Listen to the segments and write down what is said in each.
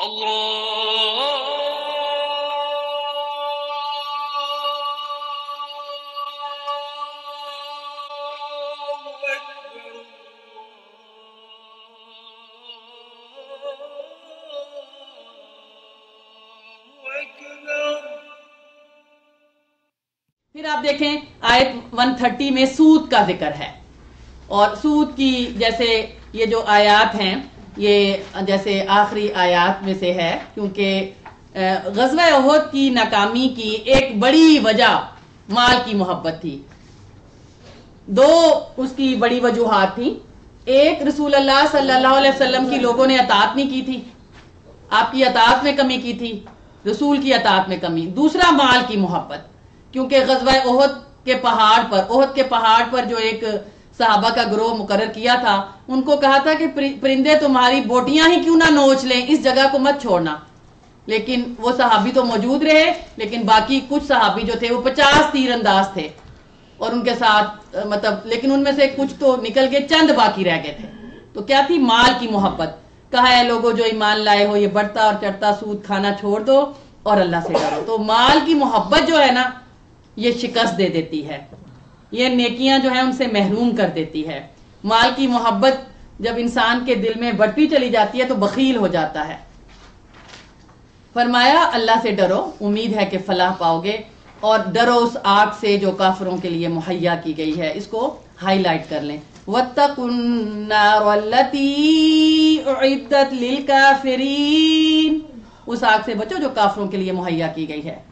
پھر آپ دیکھیں آیت 130 میں سود کا ذکر ہے، اور سود کی جیسے یہ جو آیات ہیں یہ جیسے آخری آیات میں سے ہے، کیونکہ غزوہ احد کی ناکامی کی ایک بڑی وجہ مال کی محبت تھی۔ دو اس کی بڑی وجوہات تھیں۔ ایک، رسول اللہ صلی اللہ علیہ وسلم کی لوگوں نے اطاعت نہیں کی تھی، آپ کی اطاعت میں کمی کی تھی، رسول کی اطاعت میں کمی۔ دوسرا، مال کی محبت، کیونکہ غزوہ احد کے پہاڑ پر جو ایک صحابہ کا گروہ مقرر کیا تھا، ان کو کہا تھا کہ پرندے تمہاری بوٹیاں ہی کیوں نہ نوچ لیں، اس جگہ کو مت چھوڑنا، لیکن وہ صحابی تو موجود رہے، لیکن باقی کچھ صحابی جو تھے وہ 50 تیر انداز تھے، اور ان کے ساتھ لیکن ان میں سے کچھ تو نکل کے چند باقی رہ گئے تھے۔ تو کیا تھی؟ مال کی محبت۔ کہا ہے لوگوں جو ایمان لائے ہو، یہ بڑھتا اور چڑھتا سود کھانا چھوڑ دو اور اللہ سے ڈرو۔ تو مال کی محبت جو ہے نا، یہ شکست دے دیتی ہے، یہ نیکیاں جو ہیں ان سے محروم کر دیتی ہے۔ مال کی محبت جب انسان کے دل میں بڑھتی چلی جاتی ہے تو بخیل ہو جاتا ہے۔ فرمایا اللہ سے ڈرو، امید ہے کہ فلاح پاؤ گے، اور ڈرو اس آگ سے جو کافروں کے لیے مہیا کی گئی ہے۔ اس کو ہائی لائٹ کر لیں، وَاتَّقُوا النَّارَ الَّتِي أُعِدَّتْ لِلْكَافِرِينَ، اس آگ سے بچو جو کافروں کے لیے مہیا کی گئی ہے۔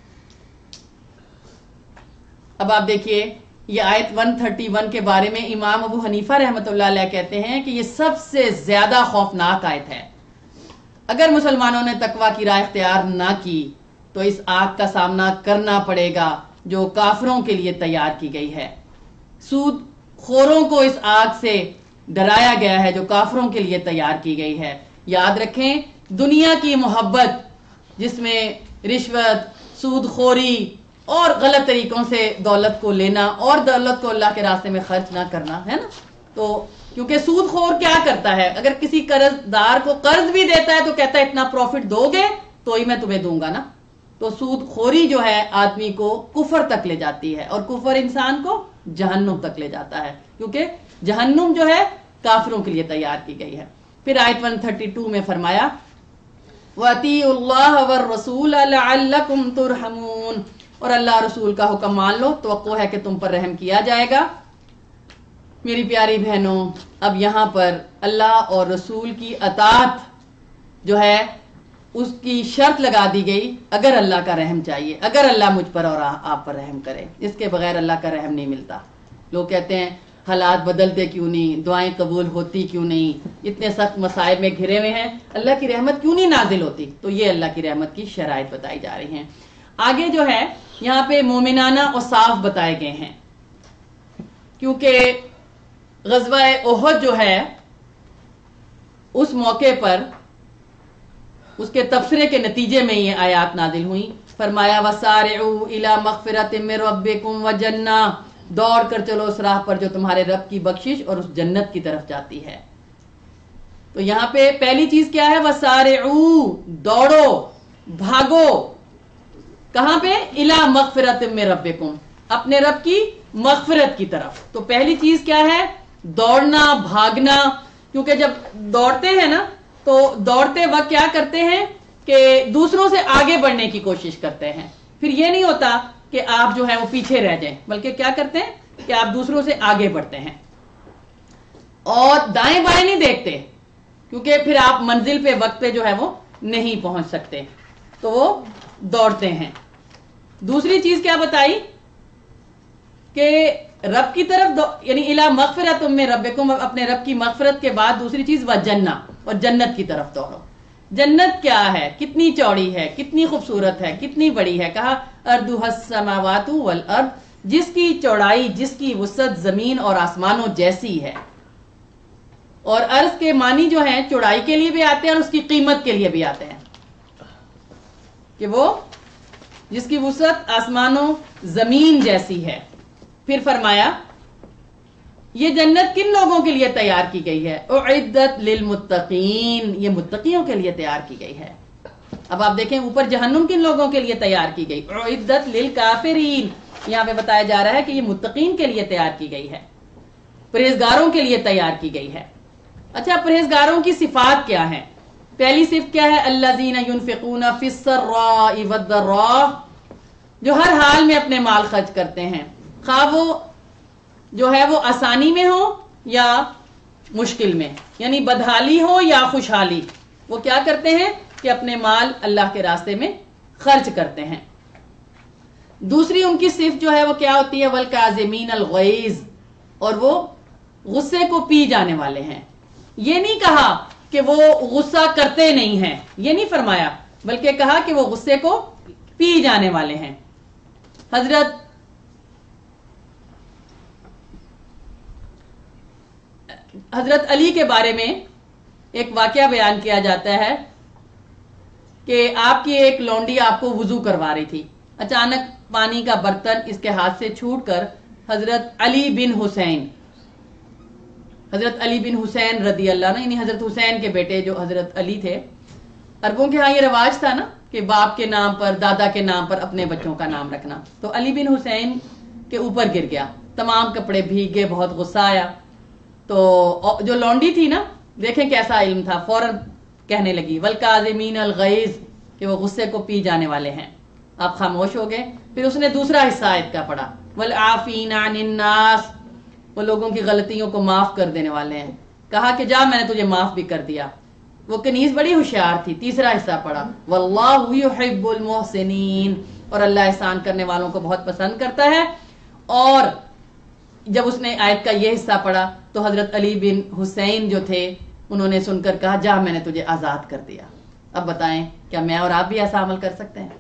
اب آپ دیکھیے یہ آیت 131 کے بارے میں امام ابو حنیفہ رحمۃ اللہ علیہ کہتے ہیں کہ یہ سب سے زیادہ خوفناک آیت ہے۔ اگر مسلمانوں نے تقوی کی راہ اختیار نہ کی تو اس آگ کا سامنا کرنا پڑے گا جو کافروں کے لیے تیار کی گئی ہے۔ سود خوروں کو اس آگ سے ڈرایا گیا ہے جو کافروں کے لیے تیار کی گئی ہے۔ یاد رکھیں، دنیا کی محبت جس میں رشوت، سود خوری اور غلط طریقوں سے دولت کو لینا اور دولت کو اللہ کے راستے میں خرچ نہ کرنا ہے نا، تو کیونکہ سود خور کیا کرتا ہے، اگر کسی قرض دار کو قرض بھی دیتا ہے تو کہتا ہے اتنا پروفٹ دو گے تو ہی میں تمہیں دوں گا نا۔ تو سود خوری جو ہے آدمی کو کفر تک لے جاتی ہے، اور کفر انسان کو جہنم تک لے جاتا ہے، کیونکہ جہنم جو ہے کافروں کے لیے تیار کی گئی ہے۔ پھر آیت 132 میں فرمایا وَأَطِيعُوا اللَّهَ وَالرَّسُولَ لَعَلَّكُمْ تُرْحَمُونَ، اور اللہ رسول کا حکم مان لو، توقع ہے کہ تم پر رحم کیا جائے گا۔ میری پیاری بہنوں، اب یہاں پر اللہ اور رسول کی اطاعت جو ہے اس کی شرط لگا دی گئی، اگر اللہ کا رحم چاہیے، اگر اللہ مجھ پر اور آپ پر رحم کرے، اس کے بغیر اللہ کا رحم نہیں ملتا۔ لوگ کہتے ہیں حالات بدلتے کیوں نہیں، دعائیں قبول ہوتی کیوں نہیں، اتنے سخت مصائب میں گھرے ہوئے ہیں، اللہ کی رحمت کیوں نہیں نازل ہوتی؟ تو یہ اللہ کی رحمت کی شرائط بتائی جا رہی ہیں۔ آگے جو ہے یہاں پہ مومنانہ اوصاف بتائے گئے ہیں، کیونکہ غزوہ احد جو ہے اس موقع پر اس کے تبصرے کے نتیجے میں یہ آیات نازل ہوئیں۔ فرمایا وَسَارِعُوا إِلَى مَغْفِرَةٍ مِّن رَبِّكُمْ وَجَنَّةٍ، دوڑ کر چلو اس راہ پر جو تمہارے رب کی بخشش اور اس جنت کی طرف جاتی ہے۔ تو یہاں پہ پہلی چیز کیا ہے؟ وَسَارِعُوا، دوڑو، بھاگو، کہاں پہ؟ إِلَى مَغْفِرَةٍ مِّن رَبِّكُمْ، اپنے رب کی مغفرت کی طرف۔ تو پہلی چیز کیا ہے؟ دوڑنا، بھاگنا، کیونکہ جب دوڑتے ہیں نا تو دوڑتے وقت کیا کرتے ہیں کہ دوسروں سے آگے بڑھنے کی کوشش کرتے ہیں، پھر یہ نہیں ہوتا کہ آپ جو ہے وہ پیچھے رہ جائیں، بلکہ کیا کرتے ہیں کہ آپ دوسروں سے آگے بڑھتے ہیں، اور دائیں بائیں نہیں دیکھتے، کیونکہ پھر آپ منزل پہ وقت پہ جو ہے وہ نہیں پہنچ سکتے، تو وہ دوڑتے ہیں۔ دوسری چیز کیا بتائی کہ رب کی طرف یعنی الی مغفرۃ من ربکم، اپنے رب کی مغفرت کے بعد دوسری چیز وجنہ، اور جنت کی طرف دوڑو۔ جنت کیا ہے؟ کتنی چوڑی ہے، کتنی خوبصورت ہے، کتنی بڑی ہے؟ کہا ارضھا السماوات والارض، جس کی چوڑائی، جس کی وسعت زمین اور آسمانوں جیسی ہے۔ اور ارض کے معنی جو ہیں چوڑائی کے لیے بھی آتے ہیں اور اس کی قیمت کے لیے بھی آتے ہیں، کہ وہ جس کی وسعت آسمانوں زمین جیسی ہے۔ پھر فرمایا یہ جنت کن لوگوں کے لیے تیار کی گئی ہے؟ اعدت للمتقین، یہ متقیوں کے لیے تیار کی گئی ہے۔ اب آپ دیکھیں اوپر جہنم کن لوگوں کے لیے تیار کی گئی؟ اعدت للکافرین، یہاں پہ بتایا جا رہا ہے کہ یہ متقین کے لیے تیار کی گئی ہے، پرہیزگاروں کے لیے تیار کی گئی ہے۔ اچھا، پرہیزگاروں کی صفات کیا ہیں؟ پہلی صفت کیا ہے؟ الذین ینفقون فی السراء والضراء، جو ہر حال میں اپنے مال خرچ کرتے ہیں، خواہ وہ جو ہے وہ آسانی میں ہو یا مشکل میں، یعنی بدحالی ہو یا خوشحالی، وہ کیا کرتے ہیں کہ اپنے مال اللہ کے راستے میں خرچ کرتے ہیں۔ دوسری ان کی صفت جو ہے وہ کیا ہوتی ہے؟ والکاظمین الغیظ، اور وہ غصے کو پی جانے والے ہیں۔ یہ نہیں کہا کہ وہ غصہ کرتے نہیں ہیں، یہ نہیں فرمایا، بلکہ کہا کہ وہ غصے کو پی جانے والے ہیں۔ حضرت علی کے بارے میں ایک واقعہ بیان کیا جاتا ہے کہ آپ کی ایک لونڈی آپ کو وضو کروا رہی تھی، اچانک پانی کا برتن اس کے ہاتھ سے چھوٹ کر حضرت علی بن حسین رضی اللہ عنہ، یعنی حضرت حسین کے بیٹے جو حضرت علی تھے، عربوں کے ہاں یہ رواج تھا نا کہ باپ کے نام پر، دادا کے نام پر اپنے بچوں کا نام رکھنا، تو علی بن حسین کے اوپر گر گیا، تمام کپڑے بھیگ گئے، بہت غصہ آیا۔ تو جو لونڈی تھی نا، دیکھیں کیسا علم تھا، فوراً کہنے لگی والکاظمین الغیظ، کہ وہ غصے کو پی جانے والے ہیں۔ آپ خاموش ہو گئے۔ پھر اس نے دوسرا حصہ آیت کا پڑھا، والعافین عن الناس، وہ لوگوں کی غلطیوں کو معاف کر دینے والے ہیں۔ کہا کہ جا، میں نے تجھے معاف بھی کر دیا۔ وہ کنیز بڑی ہوشیار تھی، تیسرا حصہ پڑھا، واللہ یحب المحسنین، اور اللہ احسان کرنے والوں کو بہت پسند کرتا ہے۔ اور جب اس نے آیت کا یہ حصہ پڑھا تو حضرت علی بن حسین جو تھے انہوں نے سن کر کہا جا، میں نے تجھے آزاد کر دیا۔ اب بتائیں کیا میں اور آپ بھی ایسا عمل کر سکتے ہیں؟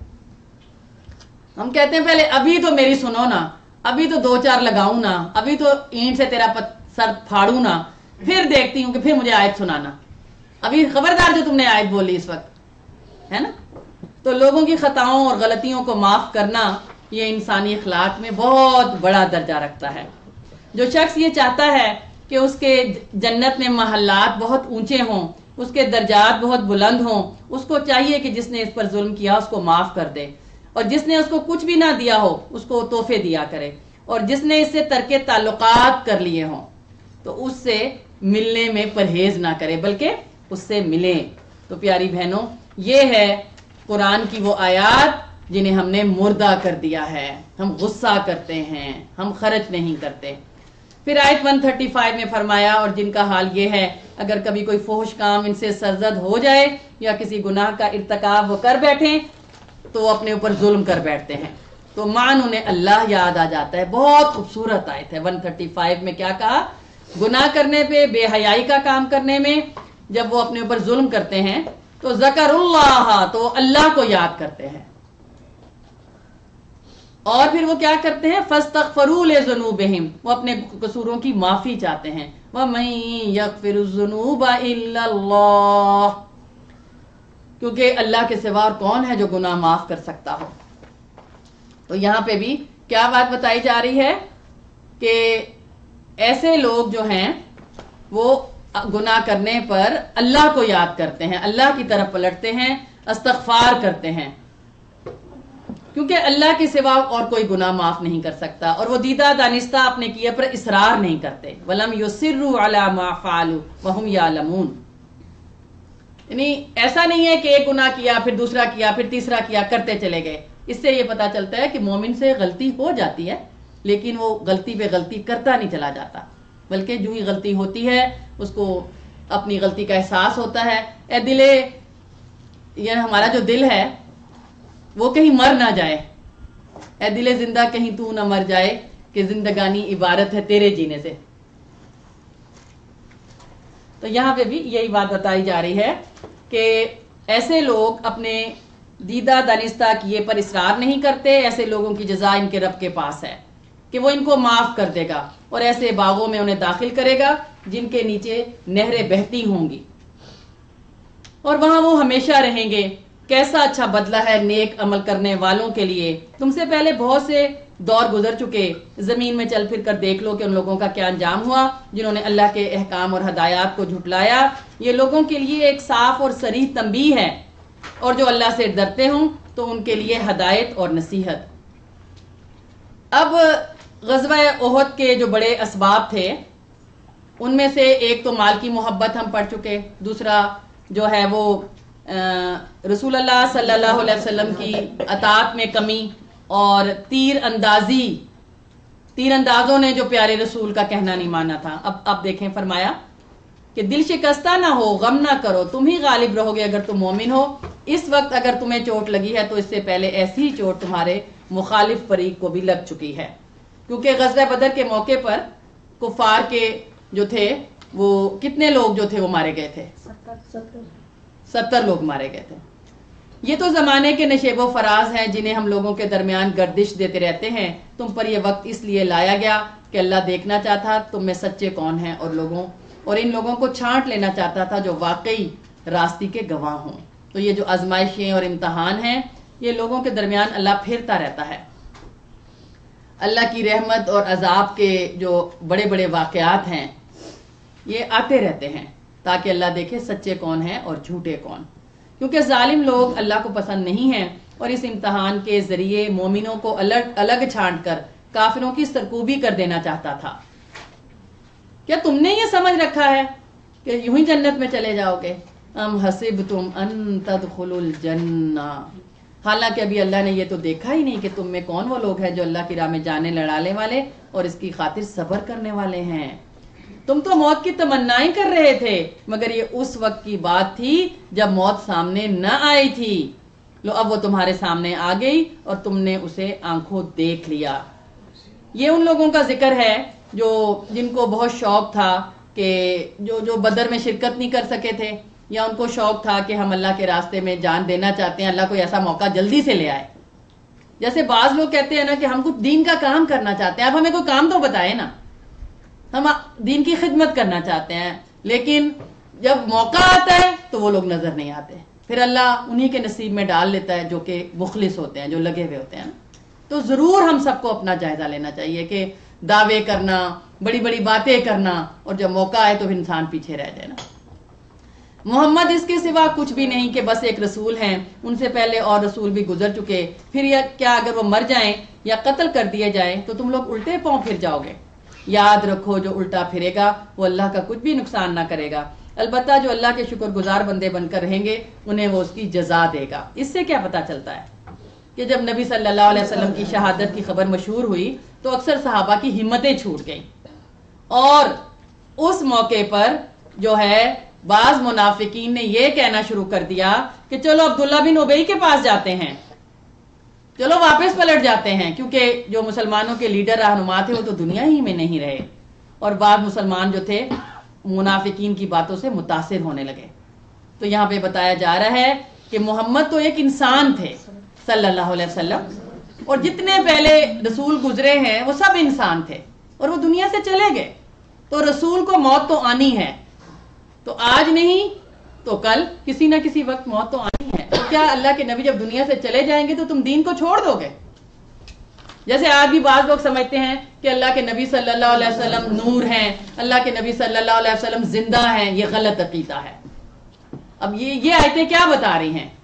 ہم کہتے ہیں پہلے ابھی تو میری سنو نا، ابھی تو دو چار لگاؤں نا، ابھی تو اینٹ سے تیرا سر پھاڑوں نا، پھر دیکھتی ہوں کہ پھر مجھے آیت سنانا، ابھی خبردار جو تم نے آیت بولی اس وقت، ہے نا؟ تو لوگوں کی خطاؤں اور غلطیوں کو معاف کرنا یہ انسانی اخلاق میں بہت بڑا درجہ رکھتا ہے۔ جو شخص یہ چاہتا ہے کہ اس کے جنت میں محلات بہت اونچے ہوں، اس کے درجات بہت بلند ہوں، اس کو چاہیے کہ جس نے اس پر ظلم کیا اس کو معاف کر دے، اور جس نے اس کو کچھ بھی نہ دیا ہو اس کو تحفے دیا کرے، اور جس نے اس سے ترک تعلقات کر لیے ہوں تو اس سے ملنے میں پرہیز نہ کرے بلکہ اس سے ملے۔ تو پیاری بہنوں، یہ ہے قرآن کی وہ آیات جنہیں ہم نے مردہ کر دیا ہے، ہم غصہ کرتے ہیں، ہم خرچ نہیں کرتے۔ پھر آیت 135 میں فرمایا، اور جن کا حال یہ ہے اگر کبھی کوئی فحش کام ان سے سرزد ہو جائے یا کسی گناہ کا ارتکاب وہ کر بیٹھیں تو وہ اپنے اوپر ظلم کر بیٹھتے ہیں تو مان انہیں اللہ یاد آ جاتا ہے۔ بہت خوبصورت آیت ہے۔ 135 میں کیا کہا؟ گناہ کرنے پہ، بے حیائی کا کام کرنے میں جب وہ اپنے اوپر ظلم کرتے ہیں تو ذکر اللہ، تو اللہ کو یاد کرتے ہیں، اور پھر وہ کیا کرتے ہیں؟ فاستغفروا لذنوبہم، وہ اپنے قصوروں کی معافی چاہتے ہیں۔ وَمَن يَغْفِرُ الذُّنُوبَ إِلَّا اللَّهُ، کیونکہ اللہ کے سوا اور کون ہے جو گناہ معاف کر سکتا ہو۔ تو یہاں پہ بھی کیا بات بتائی جا رہی ہے کہ ایسے لوگ جو ہیں وہ گناہ کرنے پر اللہ کو یاد کرتے ہیں، اللہ کی طرف پلٹتے ہیں، استغفار کرتے ہیں، کیونکہ اللہ کے سوا اور کوئی گناہ معاف نہیں کر سکتا، اور وہ دیدہ دانستہ اپنے کیے پر اصرار نہیں کرتے۔ وَلَمْ يُصِرُّوا عَلَى مَا فَعَلُوا وَهُمْ يَعْلَمُونَ، یعنی ایسا نہیں ہے کہ ایک گناہ کیا پھر دوسرا کیا پھر تیسرا کیا، کرتے چلے گئے۔ اس سے یہ پتا چلتا ہے کہ مومن سے غلطی ہو جاتی ہے لیکن وہ غلطی پہ غلطی کرتا نہیں چلا جاتا، بلکہ جو ہی غلطی ہوتی ہے اس کو اپنی غلطی کا احساس ہوتا ہے۔ اے دلے، یہ ہمارا جو دل ہے وہ کہیں مر نہ جائے، اے دل زندہ کہیں تو نہ مر جائے کہ زندگانی عبارت ہے تیرے جینے سے۔ تو یہاں پہ بھی یہی بات بتائی جا رہی ہے کہ ایسے لوگ اپنے دیدہ دانستہ کیے پر اصرار نہیں کرتے، ایسے لوگوں کی جزا ان کے رب کے پاس ہے کہ وہ ان کو معاف کر دے گا اور ایسے باغوں میں انہیں داخل کرے گا جن کے نیچے نہریں بہتی ہوں گی اور وہاں وہ ہمیشہ رہیں گے۔ کیسا اچھا بدلہ ہے نیک عمل کرنے والوں کے لیے، تم سے پہلے بہت سے دور گزر چکے، زمین میں چل پھر کر دیکھ لو کہ ان لوگوں کا کیا انجام ہوا جنہوں نے اللہ کے احکام اور ہدایات کو جھٹلایا۔ یہ لوگوں کے لیے ایک صاف اور صریح تنبیہ ہے، اور جو اللہ سے ڈرتے ہوں تو ان کے لیے ہدایت اور نصیحت۔ اب غزوہ احد کے جو بڑے اسباب تھے ان میں سے ایک تو مال کی محبت ہم پڑھ چکے، دوسرا جو ہے وہ رسول اللہ صلی اللہ علیہ وسلم کی اطاعت میں کمی اور تیر اندازوں نے جو پیارے رسول کا کہنا نہیں مانا تھا۔ اب دیکھیں، فرمایا کہ دل شکستہ نہ ہو، غم نہ کرو، تم ہی غالب رہو گے اگر تم مومن ہو۔ اس وقت اگر تمہیں چوٹ لگی ہے تو اس سے پہلے ایسی ہی چوٹ تمہارے مخالف فریق کو بھی لگ چکی ہے، کیونکہ غزوہ بدر کے موقع پر کفار کے جو تھے وہ کتنے لوگ جو تھے وہ مارے گئے تھے، 70 لوگ مارے گئے تھے۔ یہ تو زمانے کے نشیب و فراز ہیں جنہیں ہم لوگوں کے درمیان گردش دیتے رہتے ہیں۔ تم پر یہ وقت اس لیے لایا گیا کہ اللہ دیکھنا چاہتا تم میں سچے کون ہیں، اور ان لوگوں کو چھانٹ لینا چاہتا تھا جو واقعی راستے کے گواہ ہوں۔ تو یہ جو آزمائشیں اور امتحان ہیں یہ لوگوں کے درمیان اللہ پھیرتا رہتا ہے۔ اللہ کی رحمت اور عذاب کے جو بڑے بڑے واقعات ہیں یہ آتے رہتے ہیں تاکہ اللہ دیکھے سچے کون ہیں اور جھوٹے کون، کیونکہ ظالم لوگ اللہ کو پسند نہیں ہیں، اور اس امتحان کے ذریعے مومنوں کو الگ چھانٹ کر کافروں کی سرکوبی کر دینا چاہتا تھا۔ کیا تم نے یہ سمجھ رکھا ہے کہ یوں ہی جنت میں چلے جاؤ گے؟ ام حسبتم ان تدخلوا الجنہ، حالانکہ ابھی اللہ نے یہ تو دیکھا ہی نہیں کہ تم میں کون وہ لوگ ہیں جو اللہ کی راہ میں جانے لڑانے والے اور اس کی خاطر صبر کرنے والے ہیں۔ تم تو موت کی تمنائیں کر رہے تھے، مگر یہ اس وقت کی بات تھی جب موت سامنے نہ آئی تھی۔ لو اب وہ تمہارے سامنے آ گئی اور تم نے اسے آنکھوں دیکھ لیا۔ یہ ان لوگوں کا ذکر ہے جن کو بہت شوق تھا کہ جو بدر میں شرکت نہیں کر سکے تھے، یا ان کو شوق تھا کہ ہم اللہ کے راستے میں جان دینا چاہتے ہیں، اللہ کوئی ایسا موقع جلدی سے لے آئے۔ جیسے بعض لوگ کہتے ہیں نا کہ ہم کچھ دین کا کام کرنا چاہتے ہیں، اب ہمیں کوئی کام تو بتائے نا، ہم دین کی خدمت کرنا چاہتے ہیں، لیکن جب موقع آتا ہے تو وہ لوگ نظر نہیں آتے، پھر اللہ انہی کے نصیب میں ڈال لیتا ہے جو کہ مخلص ہوتے ہیں، جو لگے ہوئے ہوتے ہیں۔ تو ضرور ہم سب کو اپنا جائزہ لینا چاہیے کہ دعوے کرنا، بڑی بڑی باتیں کرنا، اور جب موقع آئے تو انسان پیچھے رہ جائے نا۔ محمد اس کے سوا کچھ بھی نہیں کہ بس ایک رسول ہیں، ان سے پہلے اور رسول بھی گزر چکے، پھر کیا اگر وہ مر جائیں یا قتل کر دیے جائیں تو تم لوگ الٹے پاؤں پھر جاؤ گے؟ یاد رکھو جو الٹا پھرے گا وہ اللہ کا کچھ بھی نقصان نہ کرے گا، البتہ جو اللہ کے شکر گزار بندے بن کر رہیں گے انہیں وہ اس کی جزا دے گا۔ اس سے کیا پتہ چلتا ہے کہ جب نبی صلی اللہ علیہ وسلم کی شہادت کی خبر مشہور ہوئی تو اکثر صحابہ کی ہمتیں چھوٹ گئیں، اور اس موقع پر جو ہے بعض منافقین نے یہ کہنا شروع کر دیا کہ چلو عبداللہ بن ابی کے پاس جاتے ہیں، چلو واپس پلٹ جاتے ہیں، کیونکہ جو مسلمانوں کے لیڈر رہنما تھے وہ تو دنیا ہی میں نہیں رہے، اور بعض مسلمان جو تھے منافقین کی باتوں سے متاثر ہونے لگے۔ تو یہاں پہ بتایا جا رہا ہے کہ محمد تو ایک انسان تھے صلی اللہ علیہ وسلم، اور جتنے پہلے رسول گزرے ہیں وہ سب انسان تھے اور وہ دنیا سے چلے گئے، تو رسول کو موت تو آنی ہے، تو آج نہیں تو کل کسی نہ کسی وقت موت تو آنی ہے۔ تو کیا اللہ کے نبی جب دنیا سے چلے جائیں گے تو تم دین کو چھوڑ دو گے؟ جیسے آج بھی بعض لوگ سمجھتے ہیں کہ اللہ کے نبی صلی اللہ علیہ وسلم نور ہیں، اللہ کے نبی صلی اللہ علیہ وسلم زندہ ہیں، یہ غلط عقیدہ ہے۔ اب یہ آیتیں کیا بتا رہی ہیں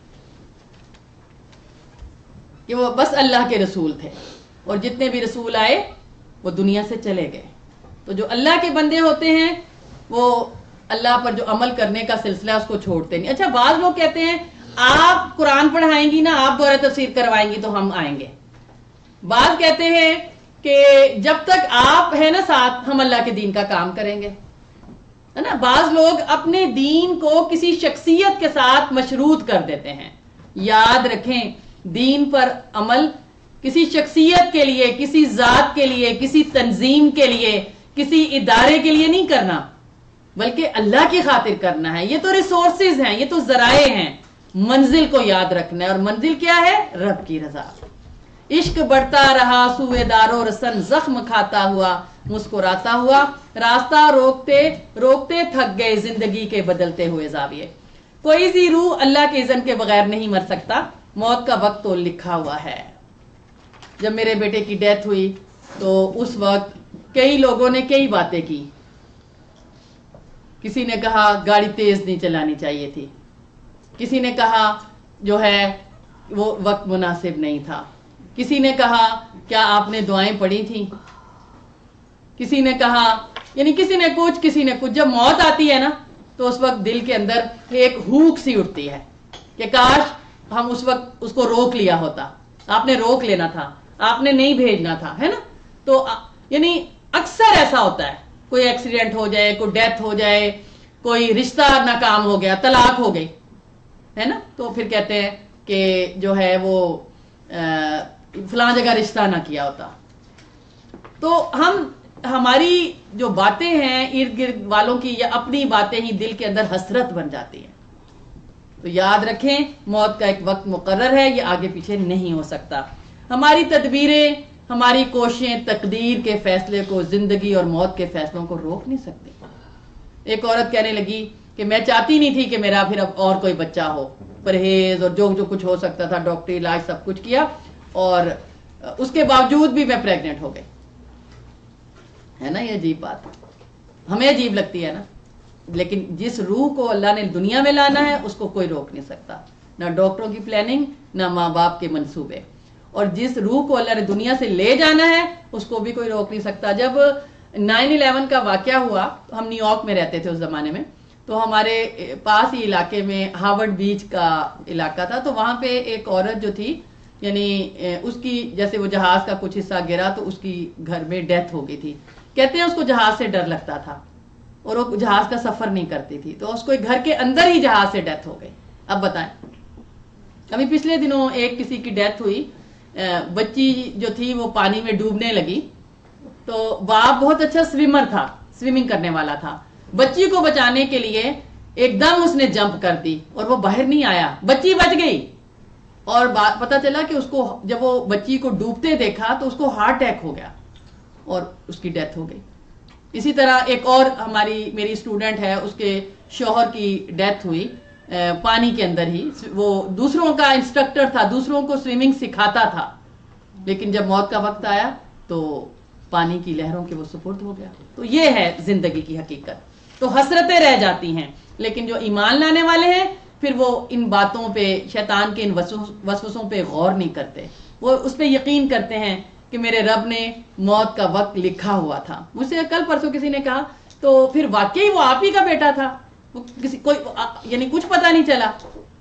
کہ وہ بس اللہ کے رسول تھے، اور جتنے بھی رسول آئے وہ دنیا سے چلے گئے۔ تو جو اللہ کے بندے ہوتے ہیں وہ اللہ پر جو عمل کرنے کا سلسلہ اس کو چھوڑتے نہیں۔ اچھا، بعض لوگ کہتے ہیں آپ قرآن پڑھائیں گی نا، آپ دورہ تفسیر کروائیں گی تو ہم آئیں گے۔ بعض کہتے ہیں کہ جب تک آپ ہیں نا ساتھ ہم اللہ کے دین کا کام کریں گے، ہے نا۔ بعض لوگ اپنے دین کو کسی شخصیت کے ساتھ مشروط کر دیتے ہیں۔ یاد رکھیں، دین پر عمل کسی شخصیت کے لیے، کسی ذات کے لیے، کسی تنظیم کے لیے، کسی ادارے کے لیے نہیں کرنا، بلکہ اللہ کی خاطر کرنا ہے۔ یہ تو ریسورسز ہیں، یہ تو ذرائع ہیں، منزل کو یاد رکھنا ہے، اور منزل کیا ہے؟ رب کی رضا۔ عشق بڑھتا رہا سوئے دار و رسن، زخم کھاتا ہوا مسکراتا ہوا، راستہ روکتے روکتے تھک گئے زندگی کے بدلتے ہوئے زاویے۔ کوئی سی روح اللہ کے اذن کے بغیر نہیں مر سکتا، موت کا وقت تو لکھا ہوا ہے۔ جب میرے بیٹے کی ڈیتھ ہوئی تو اس وقت کئی لوگوں نے کئی باتیں کی. کسی نے کہا گاڑی تیز نہیں چلانی چاہیے تھی، کسی نے کہا جو ہے وہ وقت مناسب نہیں تھا، کسی نے کہا کیا آپ نے دعائیں پڑھی تھیں، کسی نے کہا، یعنی کسی نے کچھ. جب موت آتی ہے نا تو اس وقت دل کے اندر ایک ہوک سی اٹھتی ہے کہ کاش ہم اس وقت اس کو روک لیا ہوتا. آپ نے روک لینا تھا، آپ نے نہیں بھیجنا تھا، ہے نا. تو یعنی اکثر ایسا ہوتا ہے، کوئی ایکسیڈنٹ ہو جائے، کوئی ڈیتھ ہو جائے، کوئی رشتہ ناکام ہو گیا، طلاق ہو گئی، ہے نا، تو پھر کہتے ہیں کہ جو ہے وہ فلاں جگہ رشتہ نہ کیا ہوتا. تو ہماری جو باتیں ہیں ارد گرد والوں کی یا اپنی باتیں ہی دل کے اندر حسرت بن جاتی ہیں. تو یاد رکھیں موت کا ایک وقت مقرر ہے، یہ آگے پیچھے نہیں ہو سکتا. ہماری تدبیریں، ہماری کوششیں تقدیر کے فیصلے کو، زندگی اور موت کے فیصلوں کو روک نہیں سکتی. ایک عورت کہنے لگی کہ میں چاہتی نہیں تھی کہ میرا پھر اب اور کوئی بچہ ہو، پرہیز اور جو کچھ ہو سکتا تھا، ڈاکٹری علاج سب کچھ کیا، اور اس کے باوجود بھی میں پریگننٹ ہو گئی. ہے نا یہ عجیب بات، ہمیں عجیب لگتی ہے نا، لیکن جس روح کو اللہ نے دنیا میں لانا ہے اس کو کوئی روک نہیں سکتا، نہ ڈاکٹروں کی پلاننگ، نہ ماں باپ کے منصوبے. اور جس روح کو اللہ نے دنیا سے لے جانا ہے اس کو بھی کوئی روک نہیں سکتا. جب 9/11 کا واقعہ ہوا، ہم نیو یارک میں رہتے تھے اس زمانے میں، تو ہمارے پاس ہی علاقے میں ہاورڈ بیچ کا علاقہ تھا، تو وہاں پہ ایک عورت جو تھی، یعنی اس کی جیسے وہ جہاز کا کچھ حصہ گرا تو اس کی گھر میں ڈیتھ ہو گئی تھی. کہتے ہیں اس کو جہاز سے ڈر لگتا تھا اور وہ جہاز کا سفر نہیں کرتی تھی، تو اس کو گھر کے اندر ہی جہاز سے ڈیتھ ہو گئی. اب بتائیں، ابھی پچھلے دنوں ایک کسی کی ڈیتھ ہوئی، بچی جو تھی وہ پانی میں ڈوبنے لگی، تو باپ بہت اچھا سویمر تھا، سویمنگ کرنے والا تھا، بچی کو بچانے کے لیے ایک دم اس نے جمپ کر دی اور وہ باہر نہیں آیا، بچی بچ گئی. اور پتا چلا کہ اس کو جب وہ بچی کو ڈوبتے دیکھا تو اس کو ہارٹ اٹیک ہو گیا اور اس کی ڈیتھ ہو گئی. اسی طرح ایک اور میری اسٹوڈنٹ ہے، اس کے شوہر کی ڈیتھ ہوئی پانی کے اندر ہی. وہ دوسروں کا انسٹرکٹر تھا، دوسروں کو سوئمنگ سکھاتا تھا، لیکن جب موت کا وقت آیا تو پانی کی لہروں کے وہ سپرد ہو گیا. تو یہ ہے زندگی کی حقیقت. تو حسرتیں رہ جاتی ہیں، لیکن جو ایمان لانے والے ہیں پھر وہ ان باتوں پہ، شیطان کے ان وسوسوں پہ غور نہیں کرتے، وہ اس پہ یقین کرتے ہیں کہ میرے رب نے موت کا وقت لکھا ہوا تھا. مجھ سے کل پرسوں کسی نے کہا تو پھر واقعی وہ آپ ہی کا بیٹا تھا، یعنی کچھ پتا نہیں چلا.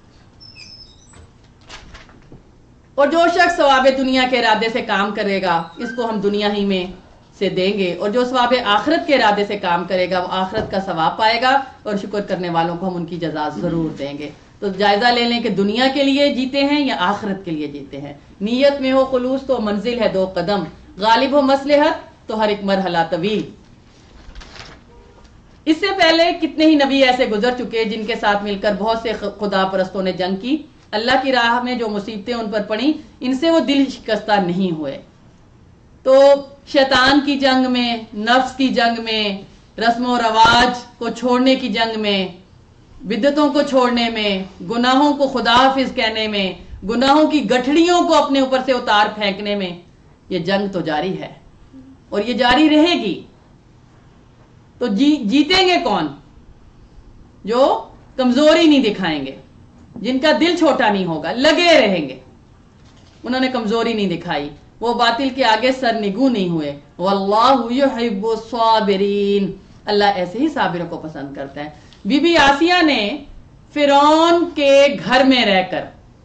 اور جو شخص ثواب دنیا کے ارادے سے کام کرے گا اس کو ہم دنیا ہی میں سے دیں گے، اور جو ثواب آخرت کے ارادے سے کام کرے گا وہ آخرت کا ثواب پائے گا، اور شکر کرنے والوں کو ہم ان کی جزا ضرور دیں گے. تو جائزہ لے لیں کہ دنیا کے لیے جیتے ہیں یا آخرت کے لیے جیتے ہیں. نیت میں ہو خلوص تو منزل ہے 2 قدم، غالب ہو مصلحت تو ہر ایک مرحلہ طویل. اس سے پہلے کتنے ہی نبی ایسے گزر چکے جن کے ساتھ مل کر بہت سے خدا پرستوں نے جنگ کی. اللہ کی راہ میں جو مصیبتیں ان پر پڑیں ان سے وہ دل شکستہ نہیں ہوئے. تو شیطان کی جنگ میں، نفس کی جنگ میں، رسم و رواج کو چھوڑنے کی جنگ میں، بدعتوں کو چھوڑنے میں، گناہوں کو خدا حافظ کہنے میں، گناہوں کی گٹھڑیوں کو اپنے اوپر سے اتار پھینکنے میں، یہ جنگ تو جاری ہے اور یہ جاری رہے گی. تو جیتیں گے کون؟ جو کمزوری نہیں دکھائیں گے، جن کا دل چھوٹا نہیں ہوگا، لگے رہیں گے. انہوں نے کمزوری نہیں دکھائی، وہ باطل کے آگے سرنگو نہیں ہوئے. واللہ یحب الصابرین، اللہ ایسے ہی صابروں کو پسند کرتا ہے. بی بی آسیہ نے فرعون کے گھر میں رہ کر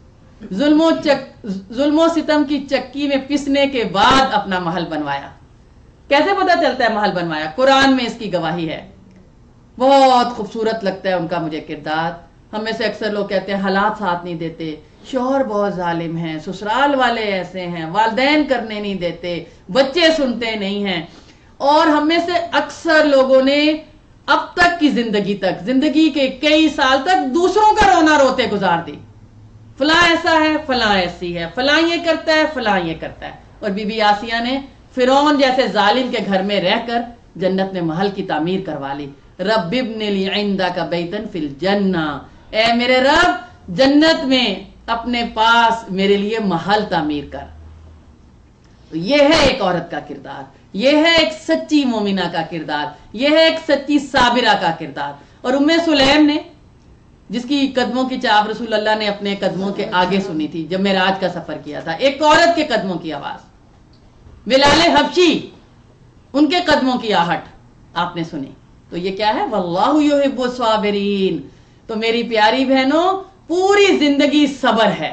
ظلم و ستم کی چکی میں پسنے کے بعد اپنا محل بنوایا. کیسے پتا چلتا ہے محل بنوایا؟ قرآن میں اس کی گواہی ہے. بہت خوبصورت لگتا ہے ان کا مجھے کردار. ہم میں سے اکثر لوگ کہتے ہیں حالات ساتھ نہیں دیتے، شوہر بہت ظالم ہیں، سسرال والے ایسے ہیں، والدین کرنے نہیں دیتے، بچے سنتے نہیں ہیں. اور ہم میں سے اکثر لوگوں نے اب تک کی زندگی کے کئی سال تک دوسروں کا رونا روتے گزار دی. فلاں ایسا ہے، فلاں ایسی ہے، فلاں یہ کرتا ہے، فلاں یہ کرتا ہے. اور بی بی آسیہ نے فرعون جیسے ظالم کے گھر میں رہ کر جنت میں محل کی تعمیر کروا لی. رب ابن لی عندک بیتا فی الجنہ، اے میرے رب جنت میں اپنے پاس میرے لیے محل تعمیر کر. تو یہ ہے ایک عورت کا کردار، یہ ہے ایک سچی مومنہ کا کردار، یہ ہے ایک سچی صابرہ کا کردار۔ اور ام سلیم نے، جس کی قدموں کی چاپ رسول اللہ نے اپنے قدموں کے آگے سنی تھی جب معراج کا سفر کیا تھا، ایک عورت کے قدموں کی آواز، بلال حبشی ان کے قدموں کی آہٹ آپ نے سنی، تو یہ کیا ہے؟ واللہ یحب الصابرین۔ تو میری پیاری بہنوں، پوری زندگی صبر ہے۔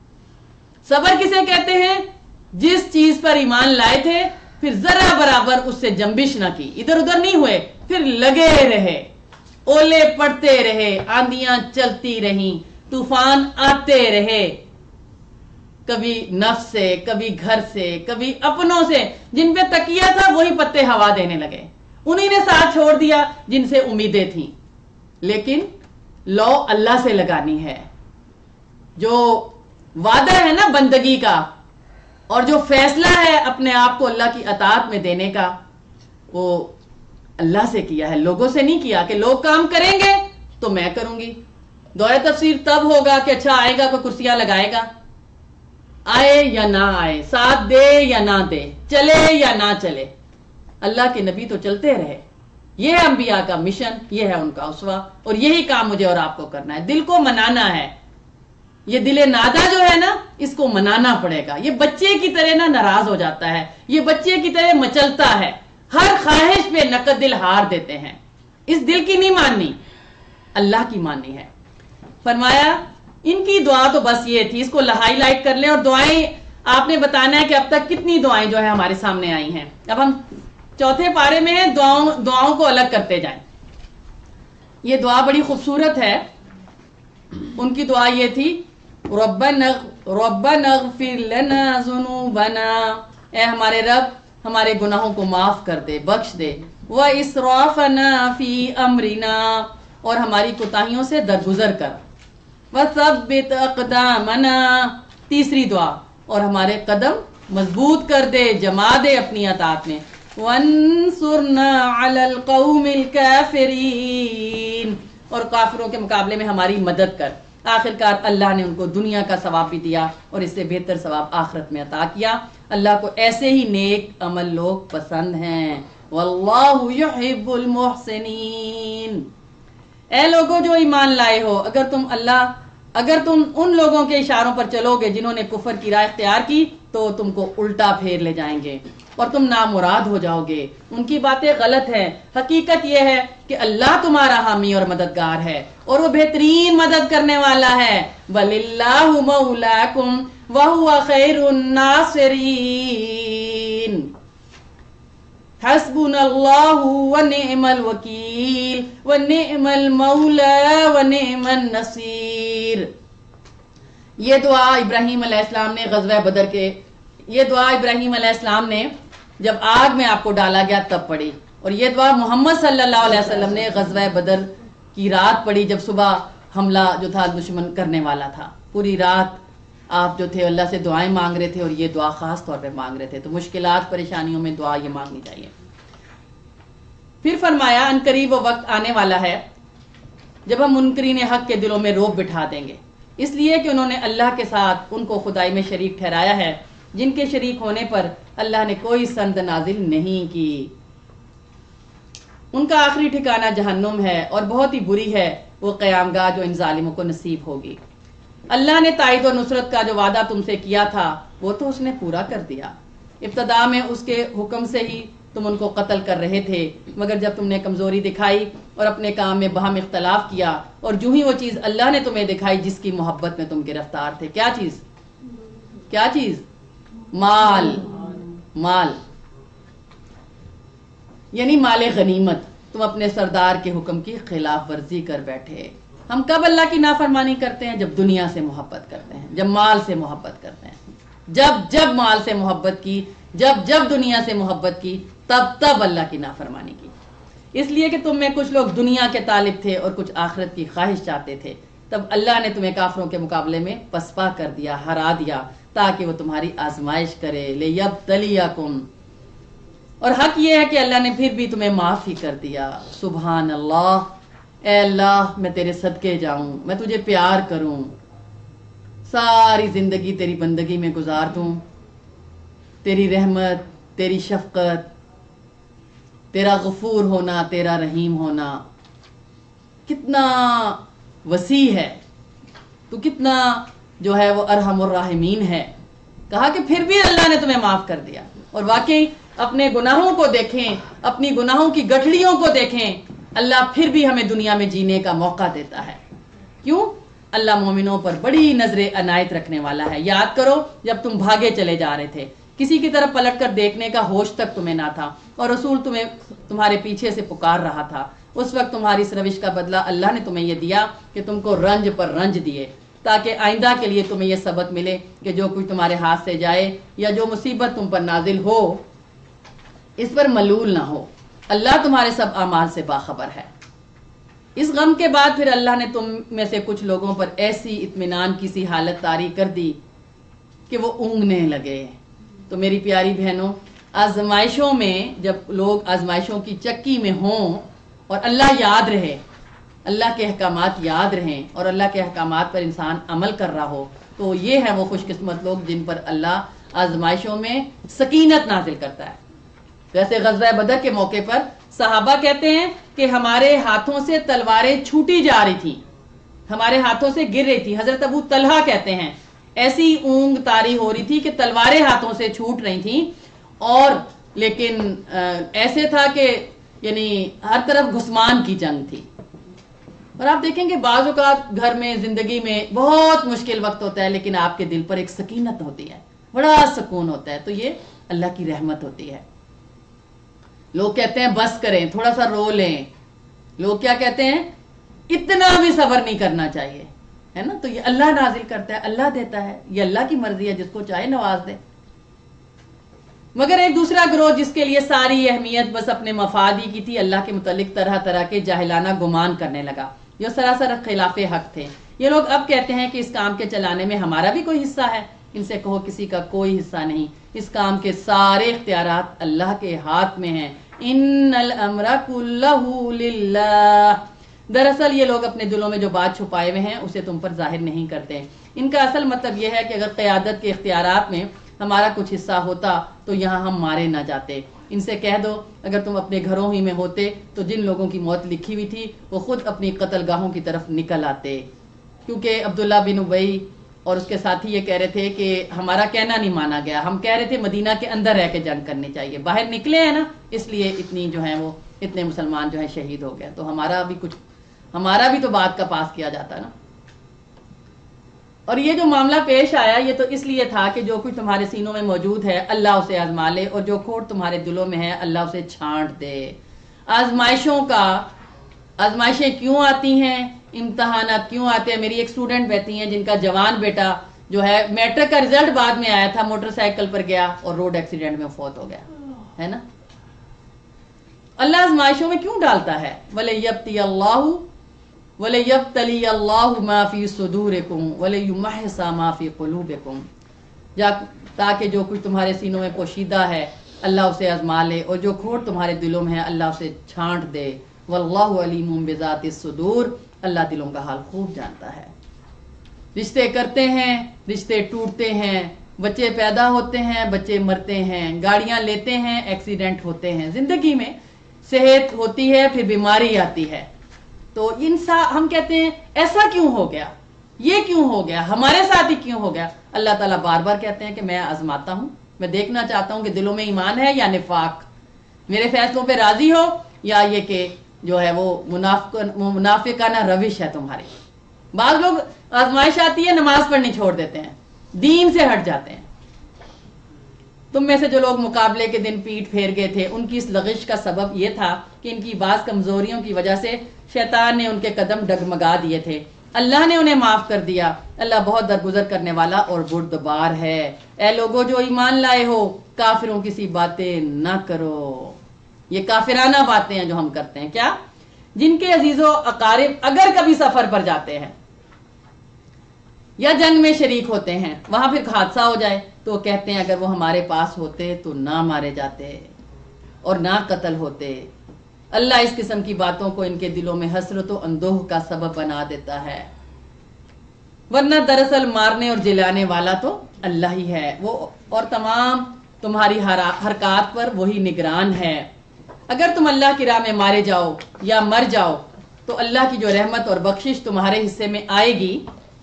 صبر کسے کہتے ہیں؟ جس چیز پر ایمان لائے تھے پھر ذرا برابر اس سے جنبش نہ کی، ادھر ادھر نہیں ہوئے، پھر لگے رہے، اولے پڑتے رہے، آندیاں چلتی رہیں، طوفان آتے رہے، کبھی نفس سے، کبھی گھر سے، کبھی اپنوں سے، جن پہ تکیہ تھا وہی پتے ہوا دینے لگے، انہی نے ساتھ چھوڑ دیا جن سے امیدیں تھیں۔ لیکن لو اللہ سے لگانی ہے، جو وعدہ ہے نا بندگی کا، اور جو فیصلہ ہے اپنے آپ کو اللہ کی اطاعت میں دینے کا، وہ اللہ سے کیا ہے، لوگوں سے نہیں کیا کہ لوگ کام کریں گے تو میں کروں گی۔ دورہ تفسیر تب ہوگا کہ اچھا آئے گا، کوئی کرسیاں لگائے گا، آئے یا نہ آئے، ساتھ دے یا نہ دے، چلے یا نہ چلے، اللہ کے نبی تو چلتے رہے۔ یہ ہے انبیاء کا مشن، یہ ہے ان کا اسوہ، اور یہی کام مجھے اور آپ کو کرنا ہے۔ دل کو منانا ہے، یہ دل نادہ جو ہے نا، اس کو منانا پڑے گا۔ یہ بچے کی طرح نا ناراض ہو جاتا ہے، یہ بچے کی طرح مچلتا ہے، ہر خواہش پہ نقد دل ہار دیتے ہیں۔ اس دل کی نہیں ماننی، اللہ کی ماننی ہے۔ فرمایا ان کی دعا تو بس یہ تھی، اس کو ہائی لائٹ کر لیں، اور دعائیں آپ نے بتانا ہے کہ اب تک کتنی دعائیں جو ہے ہمارے سامنے آئی ہیں۔ اب ہم چوتھے پارے میں ہیں، دعاؤں کو الگ کرتے جائیں۔ یہ دعا بڑی خوبصورت ہے۔ ان کی دعا یہ تھی، ربنا اغفر لنا ذنوبنا، اے ہمارے رب ہمارے گناہوں کو معاف کر دے، بخش دے، واسرافنا فی امرنا، اور ہماری کوتاہیوں سے درگزر کر، وثبت اقدامنا، تیسری دعا، اور ہمارے قدم مضبوط کر دے، جما دے اپنی اطاعت میں، وانصرنا علی القوم الکافرین، اور کافروں کے مقابلے میں ہماری مدد کر۔ آخرکار اللہ نے ان کو دنیا کا ثواب بھی دیا اور اس سے بہتر ثواب آخرت میں عطا کیا۔ اللہ کو ایسے ہی نیک عمل لوگ پسند ہیں، واللہ یحب المحسنین۔ اے لوگوں جو ایمان لائے ہو، اگر تم ان لوگوں کے اشاروں پر چلو گے جنہوں نے کفر کی راہ اختیار کی تو تم کو الٹا پھیر لے جائیں گے اور تم نامراد ہو جاؤ گے۔ ان کی باتیں غلط ہیں، حقیقت یہ ہے کہ اللہ تمہارا حامی اور مددگار ہے، اور وہ بہترین مدد کرنے والا ہے۔ وَلِلَّهُ مَوْلَاكُمْ وَهُوَ خَيْرُ النَّاصِرِينَ۔ حسبنا اللہ ونعم الوکیل ونعم المولا ونعم النصیر۔ یہ دعا ابراہیم علیہ السلام نے غزوہ بدر کے، یہ دعا ابراہیم علیہ السلام نے جب آگ میں آپ کو ڈالا گیا تب پڑھی، اور یہ دعا محمد صلی اللہ علیہ وسلم نے غزوہ بدر کی رات پڑھی، جب صبح حملہ جو تھا دشمن کرنے والا تھا۔ پوری رات آپ جو تھے اللہ سے دعائیں مانگ رہے تھے، اور یہ دعا خاص طور پہ مانگ رہے تھے۔ تو مشکلات پریشانیوں میں دعا یہ مانگنی چاہیے۔ پھر فرمایا ان قریب وہ وقت آنے والا ہے جب ہم منکرین حق کے دلوں میں روب بٹھا دیں گے، اس لیے کہ انہوں نے اللہ کے ساتھ ان کو خدائی میں شریک ٹھہرایا ہے، جن کے شریک ہونے پر اللہ نے کوئی سند نازل نہیں کی۔ ان کا آخری ٹھکانہ جہنم ہے، اور بہت ہی بری ہے وہ قیام گاہ جو ان ظالموں کو نصیب ہوگی۔ اللہ نے تائید و نصرت کا جو وعدہ تم سے کیا تھا وہ تو اس نے پورا کر دیا۔ ابتدا میں اس کے حکم سے ہی تم ان کو قتل کر رہے تھے، مگر جب تم نے کمزوری دکھائی اور اپنے کام میں باہم اختلاف کیا، اور جو ہی وہ چیز اللہ نے تمہیں دکھائی جس کی محبت میں تم گرفتار تھے، کیا چیز؟ مال، یعنی مال غنیمت، تم اپنے سردار کے حکم کی خلاف ورزی کر بیٹھے۔ ہم کب اللہ کی نافرمانی کرتے ہیں؟ جب دنیا سے محبت کرتے ہیں، جب مال سے محبت کرتے ہیں، جب مال سے محبت کی، جب دنیا سے محبت کی، تب اللہ کی نافرمانی کی۔ اس لیے کہ تم میں کچھ لوگ دنیا کے طالب تھے اور کچھ آخرت کی خواہش چاہتے تھے، تب اللہ نے تمہیں کافروں کے مقابلے میں پسپا کر دیا، ہرا دیا، تاکہ وہ تمہاری آزمائش کرے، لیبتلیکم۔ اور حق یہ ہے کہ اللہ نے پھر بھی تمہیں معاف ہی کر دیا۔ سبحان اللہ، اے اللہ میں تیرے صدقے جاؤں، میں تجھے پیار کروں، ساری زندگی تیری بندگی میں گزار دوں، تیری رحمت، تیری شفقت، تیرا غفور ہونا، تیرا رحیم ہونا کتنا وسیع ہے، تو کتنا جو ہے وہ ارحم الراحمین ہے۔ کہا کہ پھر بھی اللہ نے تمہیں معاف کر دیا، اور واقعی اپنے گناہوں کو دیکھیں، اپنی گناہوں کی گٹھڑیوں کو دیکھیں، اللہ پھر بھی ہمیں دنیا میں جینے کا موقع دیتا ہے۔ کیوں؟ اللہ مومنوں پر بڑی نظر عنایت رکھنے والا ہے۔ یاد کرو جب تم بھاگے چلے جا رہے تھے، کسی کی طرف پلٹ کر دیکھنے کا ہوش تک تمہیں نہ تھا، اور رسول تمہارے پیچھے سے پکار رہا تھا، اس وقت تمہاری اس روش کا بدلہ اللہ نے تمہیں یہ دیا کہ تم کو رنج پر رنج دیے، تاکہ آئندہ کے لیے تمہیں یہ سبق ملے کہ جو کچھ تمہارے ہاتھ سے جائے یا جو مصیبت تم پر نازل ہو اس پر ملول نہ ہو۔ اللہ تمہارے سب اعمال سے باخبر ہے۔ اس غم کے بعد پھر اللہ نے تم میں سے کچھ لوگوں پر ایسی اطمینان کی سی حالت طاری کر دی کہ وہ اونگنے لگے۔ تو میری پیاری بہنوں، آزمائشوں میں جب لوگ آزمائشوں کی چکی میں ہوں اور اللہ یاد رہے، اللہ کے احکامات یاد رہیں اور اللہ کے احکامات پر انسان عمل کر رہا ہو، تو یہ ہے وہ خوش قسمت لوگ جن پر اللہ آزمائشوں میں سکینت نازل کرتا ہے۔ ویسے غزوہ بدر کے موقع پر صحابہ کہتے ہیں کہ ہمارے ہاتھوں سے تلواریں چھوٹی جا رہی تھیں، ہمارے ہاتھوں سے گر رہی تھی۔ حضرت ابو طلحہ کہتے ہیں ایسی اونگ طاری ہو رہی تھی کہ تلواریں ہاتھوں سے چھوٹ رہی تھیں، اور لیکن ایسے تھا کہ یعنی ہر طرف گھسمان کی جنگ تھی۔ اور آپ دیکھیں کہ بعض اوقات گھر میں، زندگی میں بہت مشکل وقت ہوتا ہے، لیکن آپ کے دل پر ایک سکینت ہوتی ہے، بڑا سکون ہوتا ہے، تو یہ اللہ کی رحمت ہوتی ہے۔ لوگ کہتے ہیں بس کریں، تھوڑا سا رو لیں، لوگ کیا کہتے ہیں اتنا بھی صبر نہیں کرنا چاہیے، ہے نا؟ تو یہ اللہ نازل کرتا ہے، اللہ دیتا ہے، یہ اللہ کی مرضی ہے، جس کو چاہے نواز دے۔ مگر ایک دوسرا گروہ جس کے لیے ساری اہمیت بس اپنے مفاد ہی کی تھی، اللہ کے متعلق طرح طرح کے جاہلانہ گمان کرنے لگا، جو سراسر خلاف حق تھے۔ یہ لوگ اب کہتے ہیں کہ اس کام کے چلانے میں ہمارا بھی کوئی حصہ ہے۔ ان سے کہو کسی کا کوئی حصہ نہیں، اس کام کے سارے اختیارات اللہ کے ہاتھ میں ہیں۔ ان الامر کلہ للہ۔ دراصل یہ لوگ اپنے دلوں میں جو بات چھپائے ہوئے ہیں اسے تم پر ظاہر نہیں کرتے۔ ان کا اصل مطلب یہ ہے کہ اگر قیادت کے اختیارات میں ہمارا کچھ حصہ ہوتا تو یہاں ہم مارے نہ جاتے۔ ان سے کہہ دو اگر تم اپنے گھروں ہی میں ہوتے تو جن لوگوں کی موت لکھی ہوئی تھی وہ خود اپنی قتل گاہوں کی طرف نکل آتے، کیونکہ عبداللہ بن ابی اور اس کے ساتھی یہ کہہ رہے تھے کہ ہمارا کہنا نہیں مانا گیا، ہم کہہ رہے تھے مدینہ کے اندر رہ کے جنگ کرنی چاہیے، باہر نکلے ہیں نا، اس لیے اتنی جو ہیں وہ اتنے مسلمان جو ہیں شہید ہو گئے، تو ہمارا بھی تو بات کا پاس کیا جاتا نا۔ اور یہ جو معاملہ پیش آیا یہ تو اس لیے تھا کہ جو کچھ تمہارے سینوں میں موجود ہے اللہ اسے آزما لے، اور جو کھوٹ تمہارے دلوں میں ہے اللہ اسے چھانٹ دے۔ آزمائشیں کیوں آتی ہیں، امتحانات کیوں آتے ہیں؟ میری ایک اسٹوڈنٹ بیٹھی ہیں جن کا جوان بیٹا جو ہے میٹرک کا رزلٹ بعد میں آیا تھا، موٹر سائیکل پر گیا اور روڈ ایکسیڈنٹ میں فوت ہو گیا، ہے نا؟ اللہ آزمائشوں میں کیوں ڈالتا ہے؟ وَلَيَبْتَلِيَ اللَّهُ مَا فِي صُدُورِكُمْ وَلَيُمَحِّصَ مَا فِي قُلُوبِكُمْ، تاکہ جو کچھ تمہارے سینوں میں پوشیدہ ہے اللہ اسے آزما لے، اور جو کھوٹ تمہارے دلوں میں ہے اللہ اسے چھانٹ دے۔ واللہ علیم بذات الصدور، اللہ دلوں کا حال خوب جانتا ہے۔ رشتے کرتے ہیں، رشتے ٹوٹتے ہیں، بچے پیدا ہوتے ہیں، بچے مرتے ہیں، گاڑیاں لیتے ہیں، ایکسیڈنٹ ہوتے ہیں، زندگی میں صحت ہوتی ہے، پھر بیماری آتی ہے۔ تو ہم کہتے ہیں ایسا کیوں ہو گیا، یہ کیوں ہو گیا، ہمارے ساتھ ہی کیوں ہو گیا؟ اللہ تعالیٰ بار بار کہتے ہیں کہ میں آزماتا ہوں، میں دیکھنا چاہتا ہوں کہ دلوں میں ایمان ہے یا نفاق، میرے فیصلوں پہ راضی ہو یا یہ کہ جو ہے وہ منافقانہ روش ہے تمہاری۔ بعض لوگ آزمائش آتی ہے نماز پڑھنی چھوڑ دیتے ہیں، دین سے ہٹ جاتے ہیں۔ تم میں سے جو لوگ مقابلے کے دن پیٹ پھیر گئے تھے ان کی اس لغش کا سبب یہ تھا کہ ان کی بعض کمزوریوں کی وجہ سے شیطان نے ان کے قدم ڈگمگا دیے تھے، اللہ نے انہیں معاف کر دیا۔ اللہ بہت درگزر کرنے والا اور بردبار ہے۔ اے لوگو جو ایمان لائے ہو، کافروں کی سی باتیں نہ کرو۔ یہ کافرانہ باتیں ہیں جو ہم کرتے ہیں، کیا؟ جن کے عزیز و اقارب اگر کبھی سفر پر جاتے ہیں یا جنگ میں شریک ہوتے ہیں، وہاں پھر حادثہ ہو جائے تو کہتے ہیں اگر وہ ہمارے پاس ہوتے تو نہ مارے جاتے اور نہ قتل ہوتے۔ اللہ اس قسم کی باتوں کو ان کے دلوں میں حسرت و اندوہ کا سبب بنا دیتا ہے، ورنہ دراصل مارنے اور جلانے والا تو اللہ ہی ہے، وہ اور تمہاری حرکات پر وہی نگران ہے. اگر تم اللہ کی راہ میں مارے جاؤ یا مر جاؤ تو اللہ کی جو رحمت اور بخشش تمہارے حصے میں آئے گی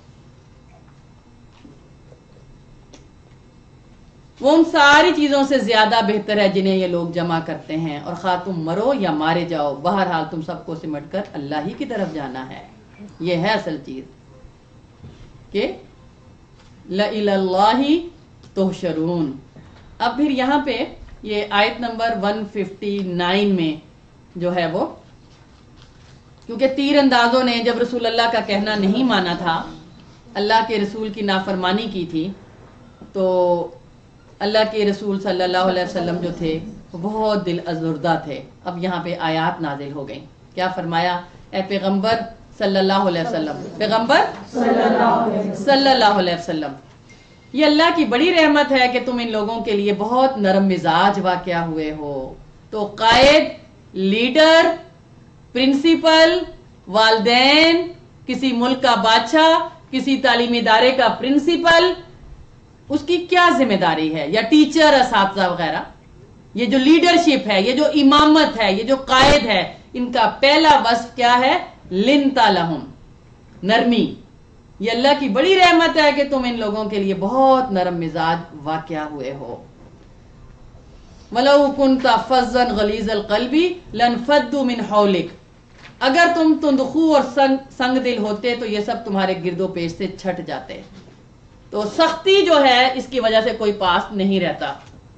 وہ ان ساری چیزوں سے زیادہ بہتر ہے جنہیں یہ لوگ جمع کرتے ہیں. اور خواہ تم مرو یا مارے جاؤ بہرحال تم سب کو سمٹ کر اللہ ہی کی طرف جانا ہے. یہ ہے اصل چیز کہ لَإِلَى اللَّهِ تُحْشَرُونَ. اب پھر یہاں پہ یہ آیت نمبر 159 میں جو ہے وہ کیونکہ تیر اندازوں نے جب رسول اللہ کا کہنا نہیں مانا تھا، اللہ کے رسول کی نافرمانی کی تھی، تو اللہ کے رسول صلی اللہ علیہ وسلم جو تھے وہ بہت دل ازردہ تھے. اب یہاں پہ آیات نازل ہو گئیں. کیا فرمایا؟ اے پیغمبر صلی اللہ علیہ وسلم، پیغمبر صلی اللہ علیہ وسلم، یہ اللہ کی بڑی رحمت ہے کہ تم ان لوگوں کے لیے بہت نرم مزاج واقع ہوئے ہو. تو قائد، لیڈر، پرنسپل، والدین، کسی ملک کا بادشاہ، کسی تعلیمی ادارے کا پرنسپل، اس کی کیا ذمہ داری ہے؟ یا ٹیچر، اساتذہ وغیرہ، یہ جو لیڈرشپ ہے، یہ جو امامت ہے، یہ جو قائد ہے، ان کا پہلا وصف کیا ہے؟ لِنْتَ لَهُمْ، نرمی. یہ اللہ کی بڑی رحمت ہے کہ تم ان لوگوں کے لیے بہت نرم مزاج واقع ہوئے ہو. وَلَوْ كُنْتَ فَظًّا غَلِيظَ الْقَلْبِ لَانفَضُّوا مِنْ حَوْلِكَ. اگر تم تندخو اور سنگ دل ہوتے تو یہ سب تمہارے گرد و پیش سے چھٹ جاتے. تو سختی جو ہے اس کی وجہ سے کوئی پاس نہیں رہتا.